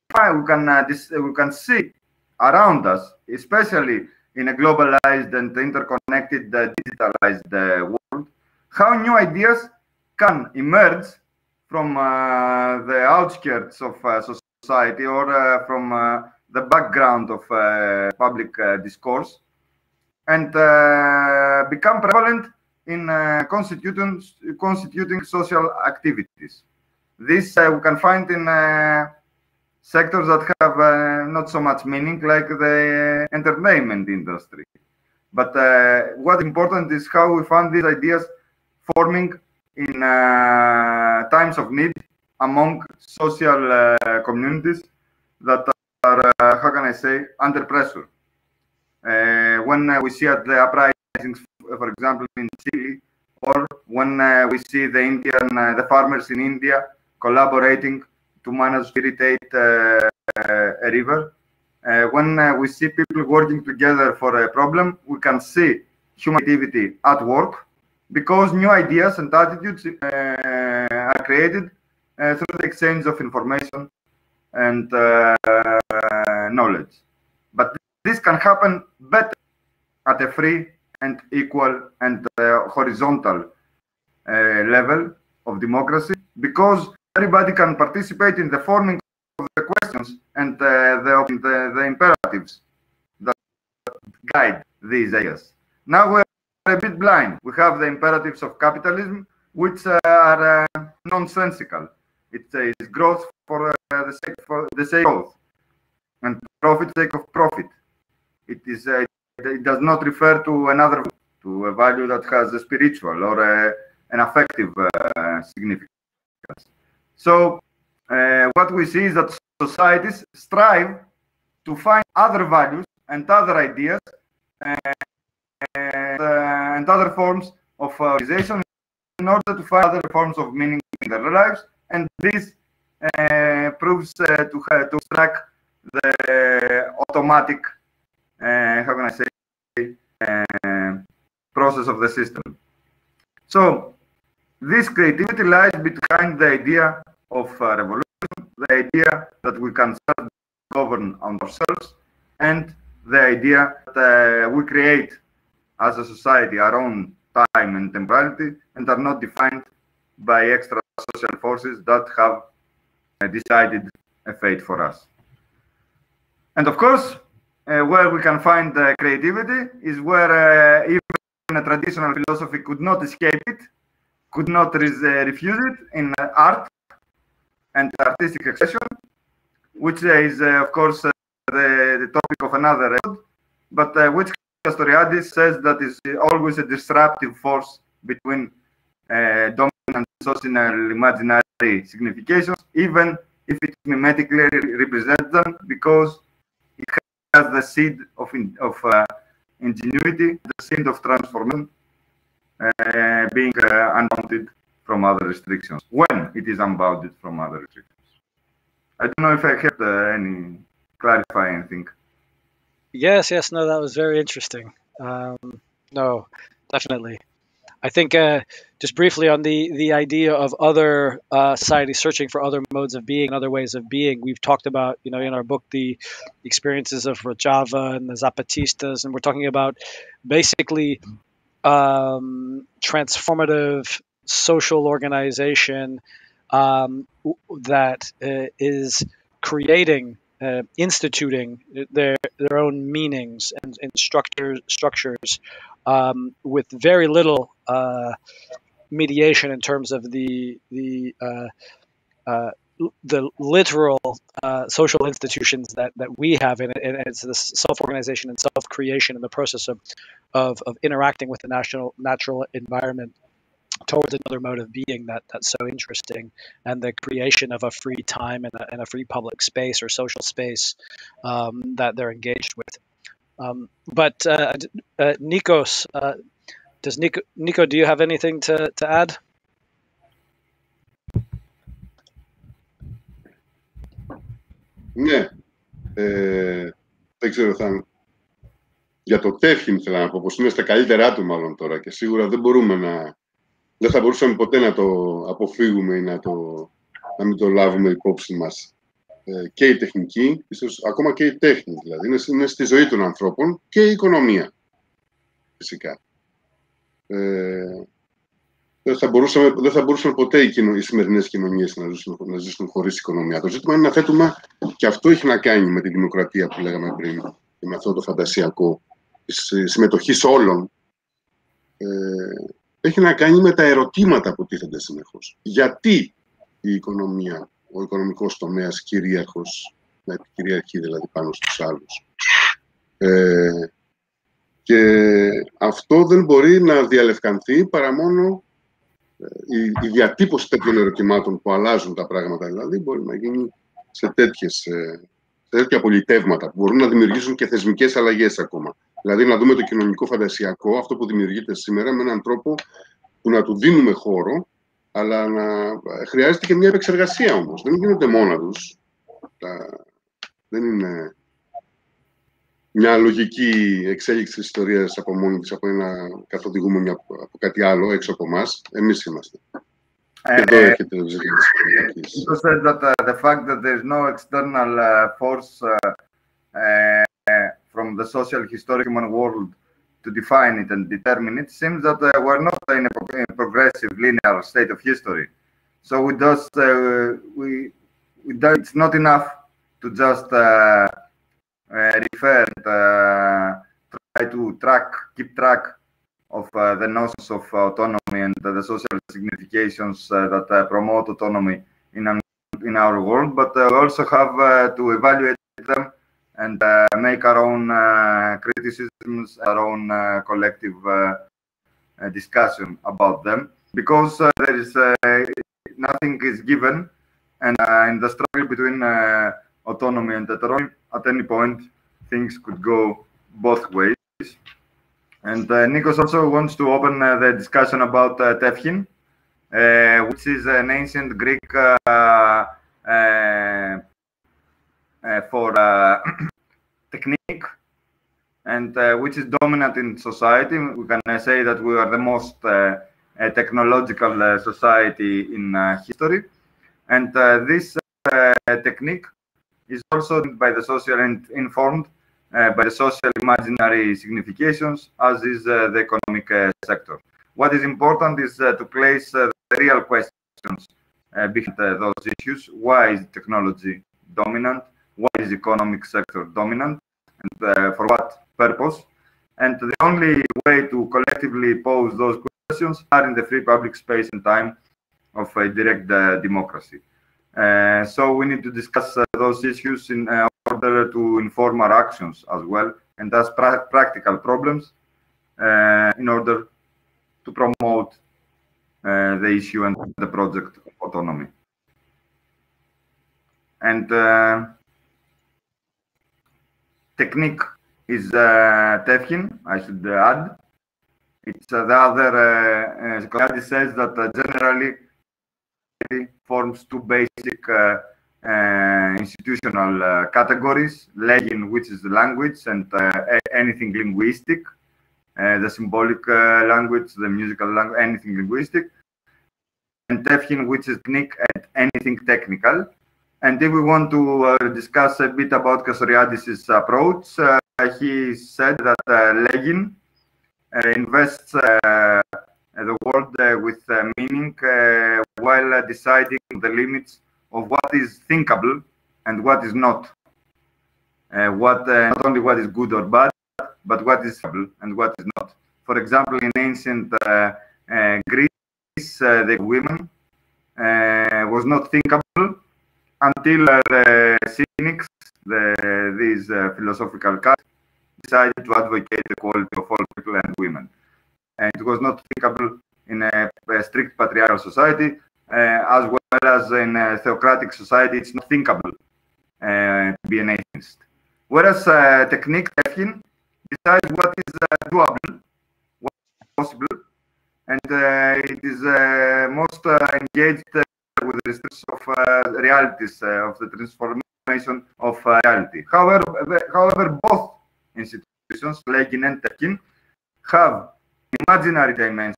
see around us, especially in a globalized and interconnected, digitalized world, how new ideas can emerge from the outskirts of society, or from the background of public discourse, and become prevalent in constituting social activities. This we can find in sectors that have not so much meaning, like the entertainment industry. But what's important is how we find these ideas forming in times of need among social communities that are, how can I say, under pressure. When we see at the uprisings, for example, in Chile, or when we see the farmers in India collaborating to manage to irrigate a river, when we see people working together for a problem, we can see human activity at work, because new ideas and attitudes are created through the exchange of information and knowledge. But this can happen better at a free and equal and horizontal level of democracy, because everybody can participate in the forming of the questions and the imperatives that guide these ideas. Now we're a bit blind. We have the imperatives of capitalism, which are nonsensical. It says growth for the sake of growth. and profit sake of profit. It does not refer to another, to a value that has a spiritual or an affective significance. So what we see is that societies strive to find other values and other ideas and other forms of organization in order to find other forms of meaning in their lives, and this proves to track the automatic, how can I say, process of the system. So this creativity lies behind the idea of revolution, the idea that we can self-govern ourselves, and the idea that we create as a society our own time and temporality and are not defined by extra social forces that have decided a fate for us. And of course, where we can find creativity is where even a traditional philosophy could not escape it, could not refuse it, in art and artistic expression, which is, of course, the topic of another episode, but which Castoriadis says that is always a disruptive force between dominant social imaginary significations, even if it mimetically represents them, because it has the seed of ingenuity, the seed of transformation, being unbounded from other restrictions, when it is unbounded from other restrictions. I don't know if I have any clarify anything. Yes, no, that was very interesting. No, definitely. I think just briefly on the idea of other societies searching for other modes of being, other ways of being. We've talked about, in our book, the experiences of Rojava and the Zapatistas, and we're talking about basically transformative social organization that is creating, instituting their own meanings and structures with very little mediation in terms of the literal social institutions that we have, and it's this self-organization and self-creation in the process of interacting with the natural environment towards another mode of being that's so interesting, and the creation of a free time and a free public space or social space that they're engaged with. But Nikos, Nico, do you have anything to add? Ναι, δεν ξέρω, για το Teukhein θέλω να πω, πως είναι στα καλύτερά του μάλλον τώρα και σίγουρα δεν θα μπορούσαμε ποτέ να το αποφύγουμε ή να μην το λάβουμε υπόψη μας. Και η τεχνική, ίσως ακόμα και η τέχνη, δηλαδή, είναι στη ζωή των ανθρώπων και η οικονομία, φυσικά. Δεν θα μπορούσαν ποτέ οι σημερινές κοινωνίες να ζήσουν χωρίς οικονομία. Το ζήτημα είναι να θέτουμε, και αυτό έχει να κάνει με τη δημοκρατία που λέγαμε πριν και με αυτό το φαντασιακό της συμμετοχής όλων, έχει να κάνει με τα ερωτήματα που τίθενται συνεχώς. Γιατί η οικονομία, ο οικονομικός τομέας κυρίαρχος, να επικυριαρχεί δηλαδή πάνω στους άλλους. Και αυτό δεν μπορεί να διαλευκανθεί παρά μόνο η διατύπωση τέτοιων ερωτημάτων που αλλάζουν τα πράγματα, δηλαδή μπορεί να γίνει σε τέτοια πολιτεύματα που μπορούν να δημιουργήσουν και θεσμικές αλλαγές ακόμα. Δηλαδή να δούμε το κοινωνικό φαντασιακό, αυτό που δημιουργείται σήμερα, με έναν τρόπο που να του δίνουμε χώρο, αλλά χρειάζεται και μια επεξεργασία όμως. Δεν γίνονται μόνα τους. Δεν είναι μια λογική εξέλιξη της ιστορίας από μόνη της, από ένα καθοδηγούμενο από κάτι άλλο έξω από εμάς. Εμείς είμαστε. Εδώ έρχεται το ζήτημα της You said that the fact that there is no external force from the social historic human world to define it and determine it seems that we're not in a progressive linear state of history. So it's not enough to just refer and try to keep track of the notions of autonomy and the social significations that promote autonomy in our world, but also have to evaluate them and make our own criticisms, our own collective discussion about them, because there is nothing is given, and in the struggle between autonomy and heteronomy, at any point things could go both ways. And Nikos also wants to open the discussion about Teukhein, which is an ancient Greek for technique, and which is dominant in society. We can say that we are the most technological society in history, and this technique is also by the social and informed by the social imaginary significations, as is the economic sector. What is important is to place the real questions behind those issues. Why is technology dominant? Why is the economic sector dominant? And for what purpose? And the only way to collectively pose those questions are in the free public space and time of a direct democracy. So we need to discuss those issues in order to inform our actions as well, and as practical problems in order to promote the issue and the project of autonomy. And technique is Teukhein, I should add. It's the other, Castoriadis says that generally forms two basic institutional categories: Legein, which is the language and anything linguistic, the symbolic language, the musical language, anything linguistic, and Teukhein, which is technique and anything technical. And if we want to discuss a bit about Castoriadis' approach, he said that Legein invests the world with meaning while deciding the limits of what is thinkable and what is not. Not only what is good or bad, but what is thinkable and what is not. For example, in ancient Greece, the women was not thinkable until the cynics, these philosophical castes, decided to advocate the equality of all people and women. And it was not thinkable in a strict patriarchal society, as well as in a theocratic society. It's not thinkable to be an atheist. Whereas technique, Teukhein, decides what is doable, what is possible, and it is most engaged with the restrictions of realities, of the transformation of reality. However, both institutions, Legein and Teukhein, have imaginary dimension,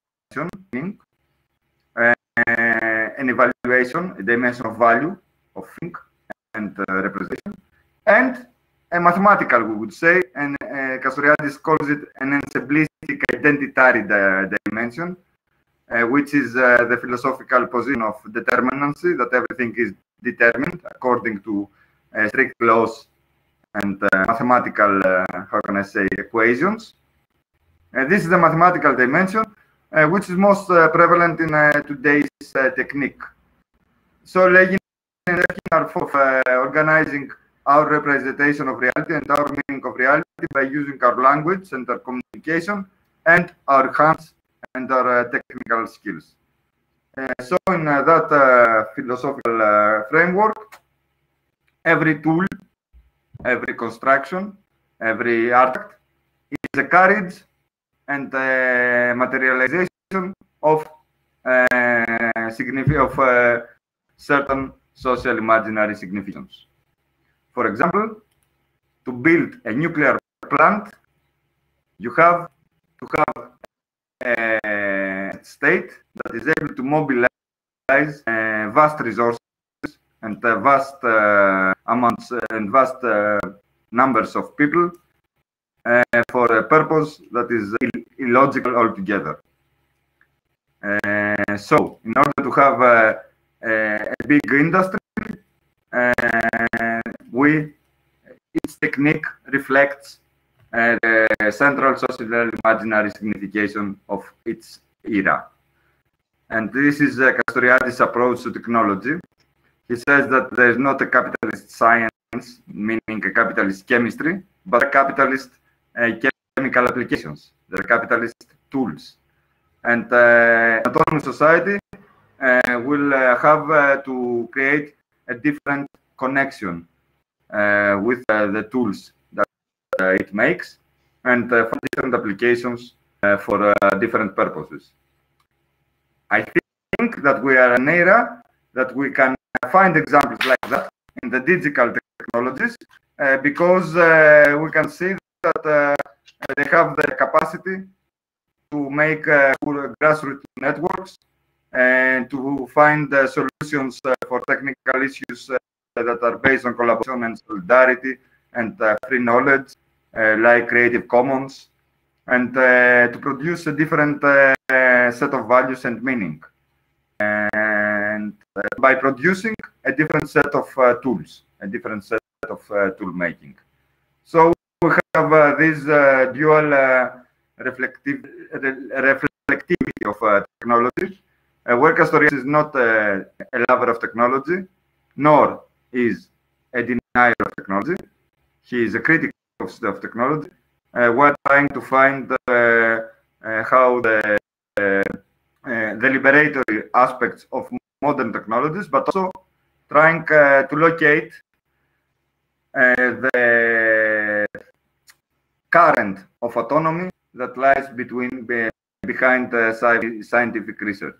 an evaluation, a dimension of value, of think and representation, and a mathematical, we would say, and Castoriadis calls it an ensemble-istic identitary dimension, which is the philosophical position of determinacy, that everything is determined according to strict laws and mathematical, how can I say, equations. This is the mathematical dimension, which is most prevalent in today's technique. So Legein and Teukhein are for organizing our representation of reality and our meaning of reality by using our language and our communication and our hands and our technical skills. So in that philosophical framework, every tool, every construction, every artifact is a carriage and materialization of certain social imaginary significations. For example, to build a nuclear plant, you have to have a state that is able to mobilize vast resources and vast amounts and vast numbers of people for a purpose that is illogical altogether. So, in order to have a big industry, its technique reflects the central social imaginary signification of its era. And this is Castoriadis' approach to technology. He says that there is not a capitalist science science, meaning a capitalist chemistry, but capitalist chemical applications. They're capitalist tools. And autonomous society will have to create a different connection with the tools that it makes, and for different applications for different purposes. I think that we are in an era that we can find examples like that in the digital technologies because we can see that they have the capacity to make grassroots networks and to find solutions for technical issues that are based on collaboration and solidarity and free knowledge, like Creative Commons, and to produce a different set of values and meaning. And by producing a different set of tools, a different set of tool making. So we have this dual reflectivity of technology, where Castoriadis is not a lover of technology, nor is a denier of technology. He is a critic of technology. We're trying to find how the liberatory aspects of modern technologies, but also trying to locate the current of autonomy that lies behind scientific research.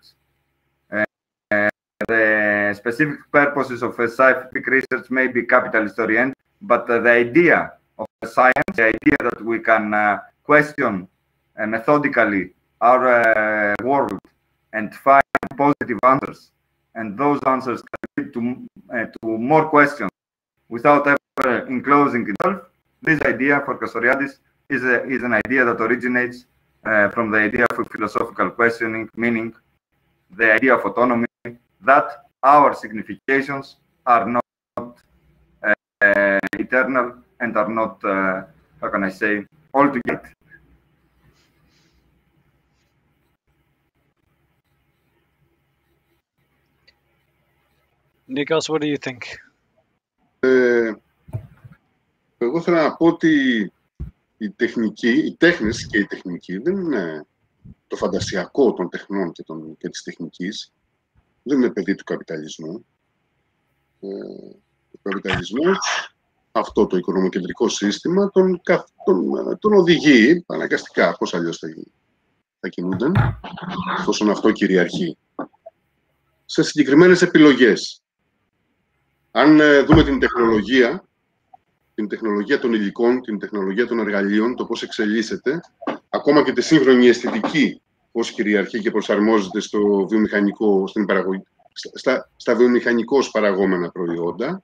The specific purposes of scientific research may be capitalist oriented, but the idea of science, the idea that we can question methodically our world and find positive answers, and those answers can lead to more questions without ever enclosing itself. This idea for Castoriadis is an idea that originates from the idea of philosophical questioning, meaning the idea of autonomy, that our significations are not eternal and are not, how can I say, altogether. Nikos, what do you think? Εγώ θέλω να πω ότι οι τέχνες και η τεχνική δεν είναι το φαντασιακό των τεχνών και της τεχνικής, δεν είναι παιδί του καπιταλισμού. Ο καπιταλισμός, αυτό το οικονομοκεντρικό σύστημα, τον οδηγεί αναγκαστικά, πώς αλλιώς θα κινούνται, εφόσον αυτό κυριαρχεί, σε συγκεκριμένες επιλογές. Αν δούμε την τεχνολογία των υλικών, την τεχνολογία των εργαλείων, το πώς εξελίσσεται, ακόμα και τη σύγχρονη αισθητική, πώς κυριαρχεί και προσαρμόζεται στο βιομηχανικό, στα βιομηχανικώς παραγόμενα προϊόντα,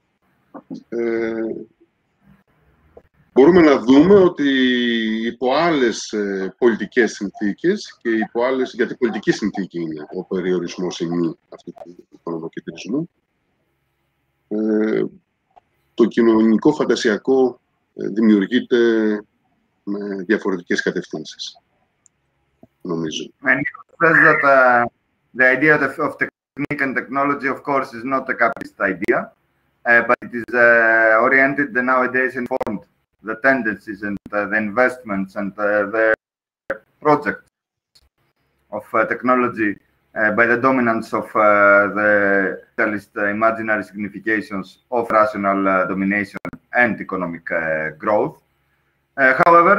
μπορούμε να δούμε ότι υπό άλλες πολιτικές συνθήκες και υπό άλλες, γιατί πολιτική συνθήκη είναι ο περιορισμός ημί αυτού του οικονομοκεντρισμού, το κοινωνικό φαντασιακό δημιουργείται με διαφορετικές κατευθύνσεις, νομίζω. And it says that the idea of technique and technology, of course, is not a capitalist idea, but it is oriented nowadays informed the tendencies and the investments and the projects of technology by the dominance of the capitalist imaginary significations of rational domination and economic growth. However,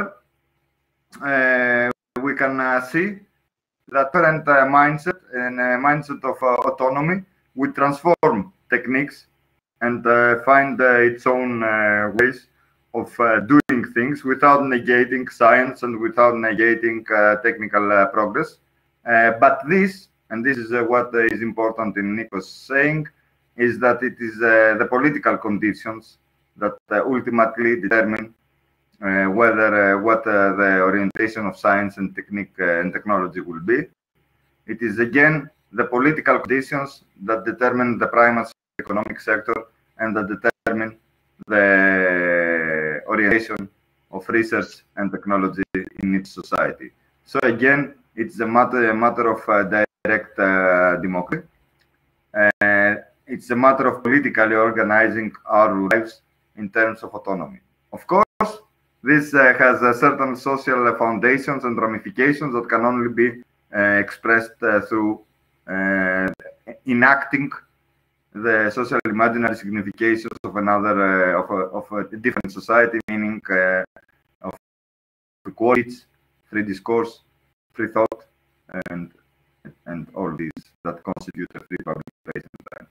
we can see that current mindset and mindset of autonomy will transform techniques and find its own ways of doing things without negating science and without negating technical progress. But this, and this is what is important in Nikos saying, is that it is the political conditions that ultimately determine what the orientation of science and technique and technology will be. It is again the political conditions that determine the primacy of the economic sector and that determine the orientation of research and technology in each society. So again, it's a matter of direct democracy. It's a matter of politically organizing our lives in terms of autonomy. Of course, this has certain social foundations and ramifications that can only be expressed through enacting the social imaginary significations of another of a different society, meaning of equality, free discourse, free thought, and all these that constitute a free public space and time.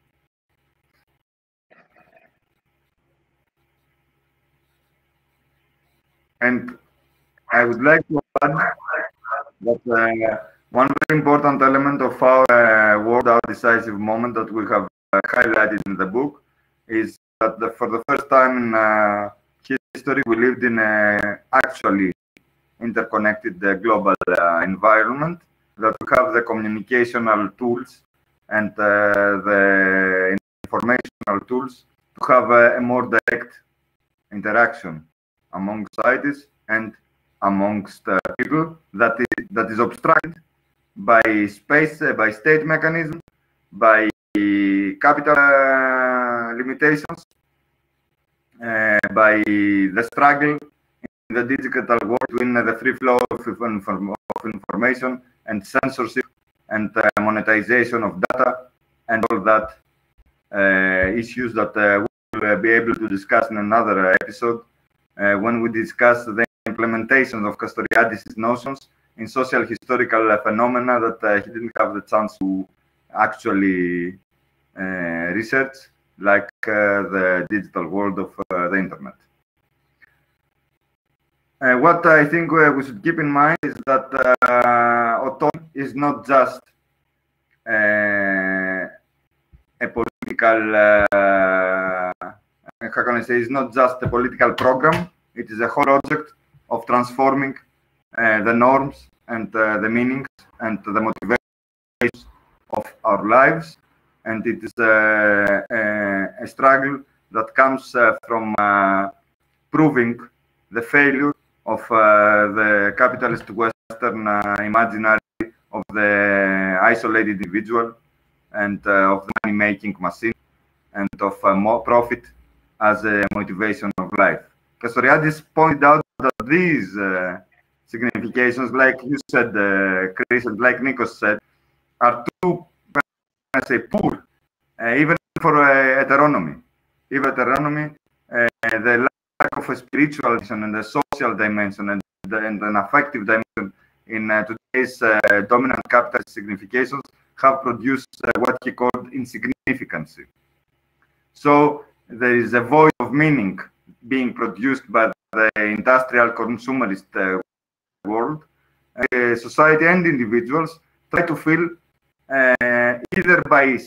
And I would like to add that one very important element of our world, our decisive moment that we have highlighted in the book, is that for the first time in history, we lived in an actually interconnected global environment, that we have the communicational tools and the informational tools to have a more direct interaction among societies and amongst people that is obstructed by space, by state mechanism, by capital limitations, by the struggle in the digital world between the free flow of information and censorship and monetization of data and all that issues that we'll be able to discuss in another episode when we discuss the implementation of Castoriadis' notions in social historical phenomena that he didn't have the chance to actually research, like the digital world of the internet. What I think we should keep in mind is that autonomy is not just a political, how can I say, it's not just a political program. It is a whole project of transforming the norms and the meanings and the motivations of our lives. And it is a struggle that comes from proving the failure of the capitalist Western imaginary of the isolated individual and of the money-making machine and of more profit as a motivation of life. Castoriadis pointed out that these significations, like you said, Chris, and like Nikos said, are too, I say, poor, even for heteronomy. Even heteronomy, the lack of a spiritual dimension and the social dimension and an affective dimension in today's dominant capitalist significations have produced what he called insignificancy. So there is a void of meaning being produced by the industrial consumerist world. Society and individuals try to fill either by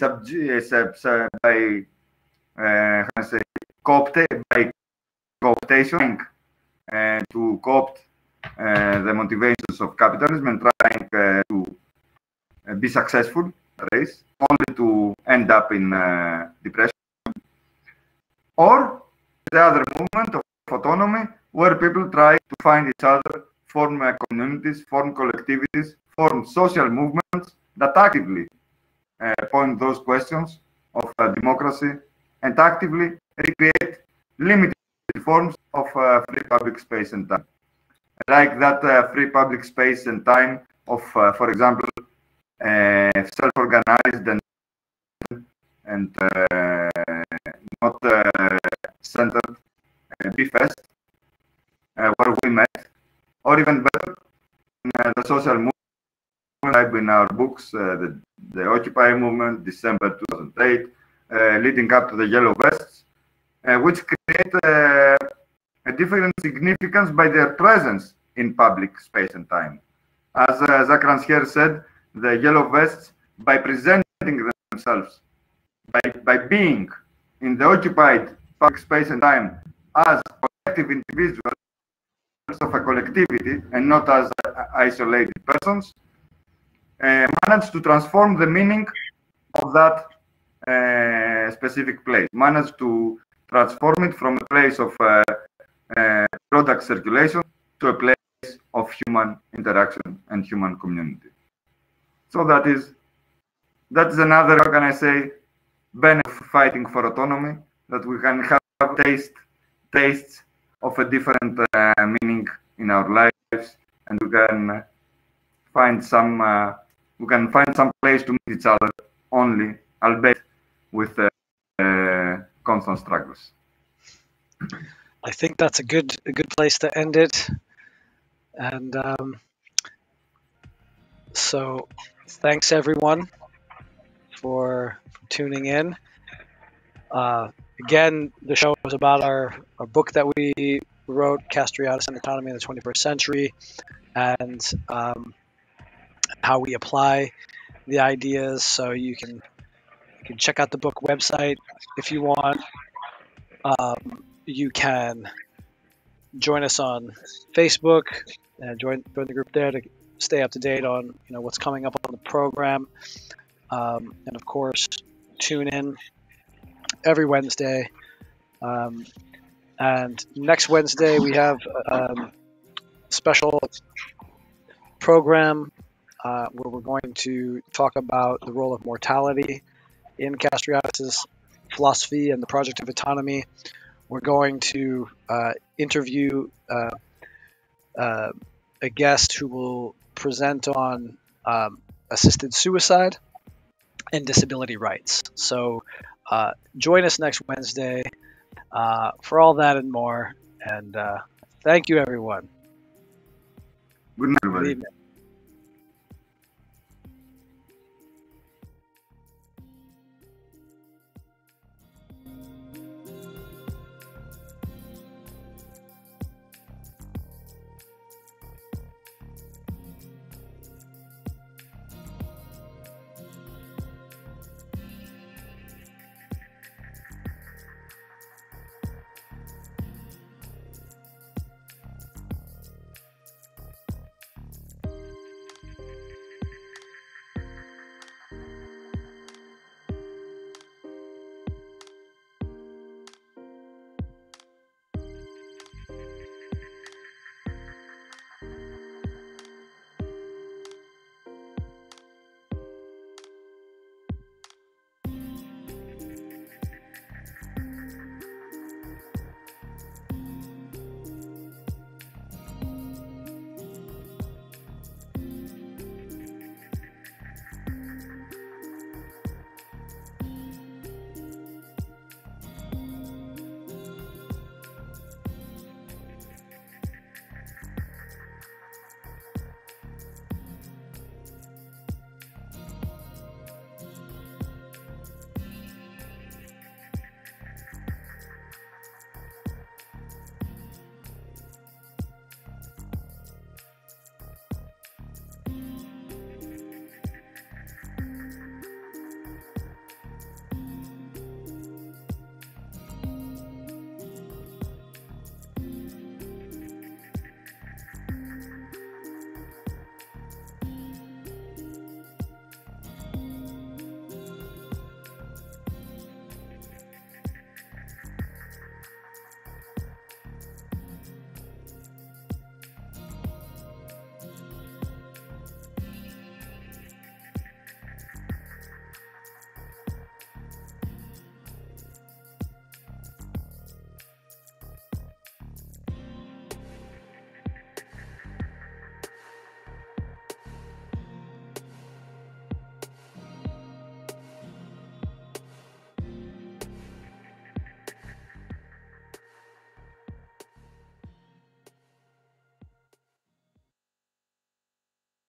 cooptation to co-opt the motivations of capitalism and trying to be successful in the race, only to end up in depression. Or the other movement of autonomy, where people try to find each other, form communities, form collectivities, form social movements that actively point those questions of democracy and actively recreate limited forms of free public space and time. Like that free public space and time of, for example, self-organized and not centered B-Fest, where we met, or even better, the social movement in our books, the Occupy movement, December 2008, leading up to the Yellow Vests, which create a different significance by their presence in public space and time. As Zach here said, the Yellow Vests, by presenting themselves, by being in the occupied public space and time as collective individuals of a collectivity and not as isolated persons, managed to transform the meaning of that specific place, managed to transform it from a place of product circulation to a place of human interaction and human community. So that is another, how can I say, benefit of fighting for autonomy, that we can have have tastes of a different meaning in our lives, and we can find some place to meet each other only, albeit with constant struggles. I think that's a good place to end it. And so thanks everyone for tuning in. Again, the show is about our book that we wrote, Castoriadis and Autonomy in the 21st Century, and how we apply the ideas. So you can check out the book website if you want. You can join us on Facebook and join the group there to stay up to date on what's coming up on the program. And of course, tune in every Wednesday. And next Wednesday we have a special program where we're going to talk about the role of mortality in Castoriadis' philosophy and the project of autonomy. We're going to interview a guest who will present on assisted suicide and disability rights. So join us next Wednesday for all that and more. And thank you, everyone. Good night, everybody. Good evening.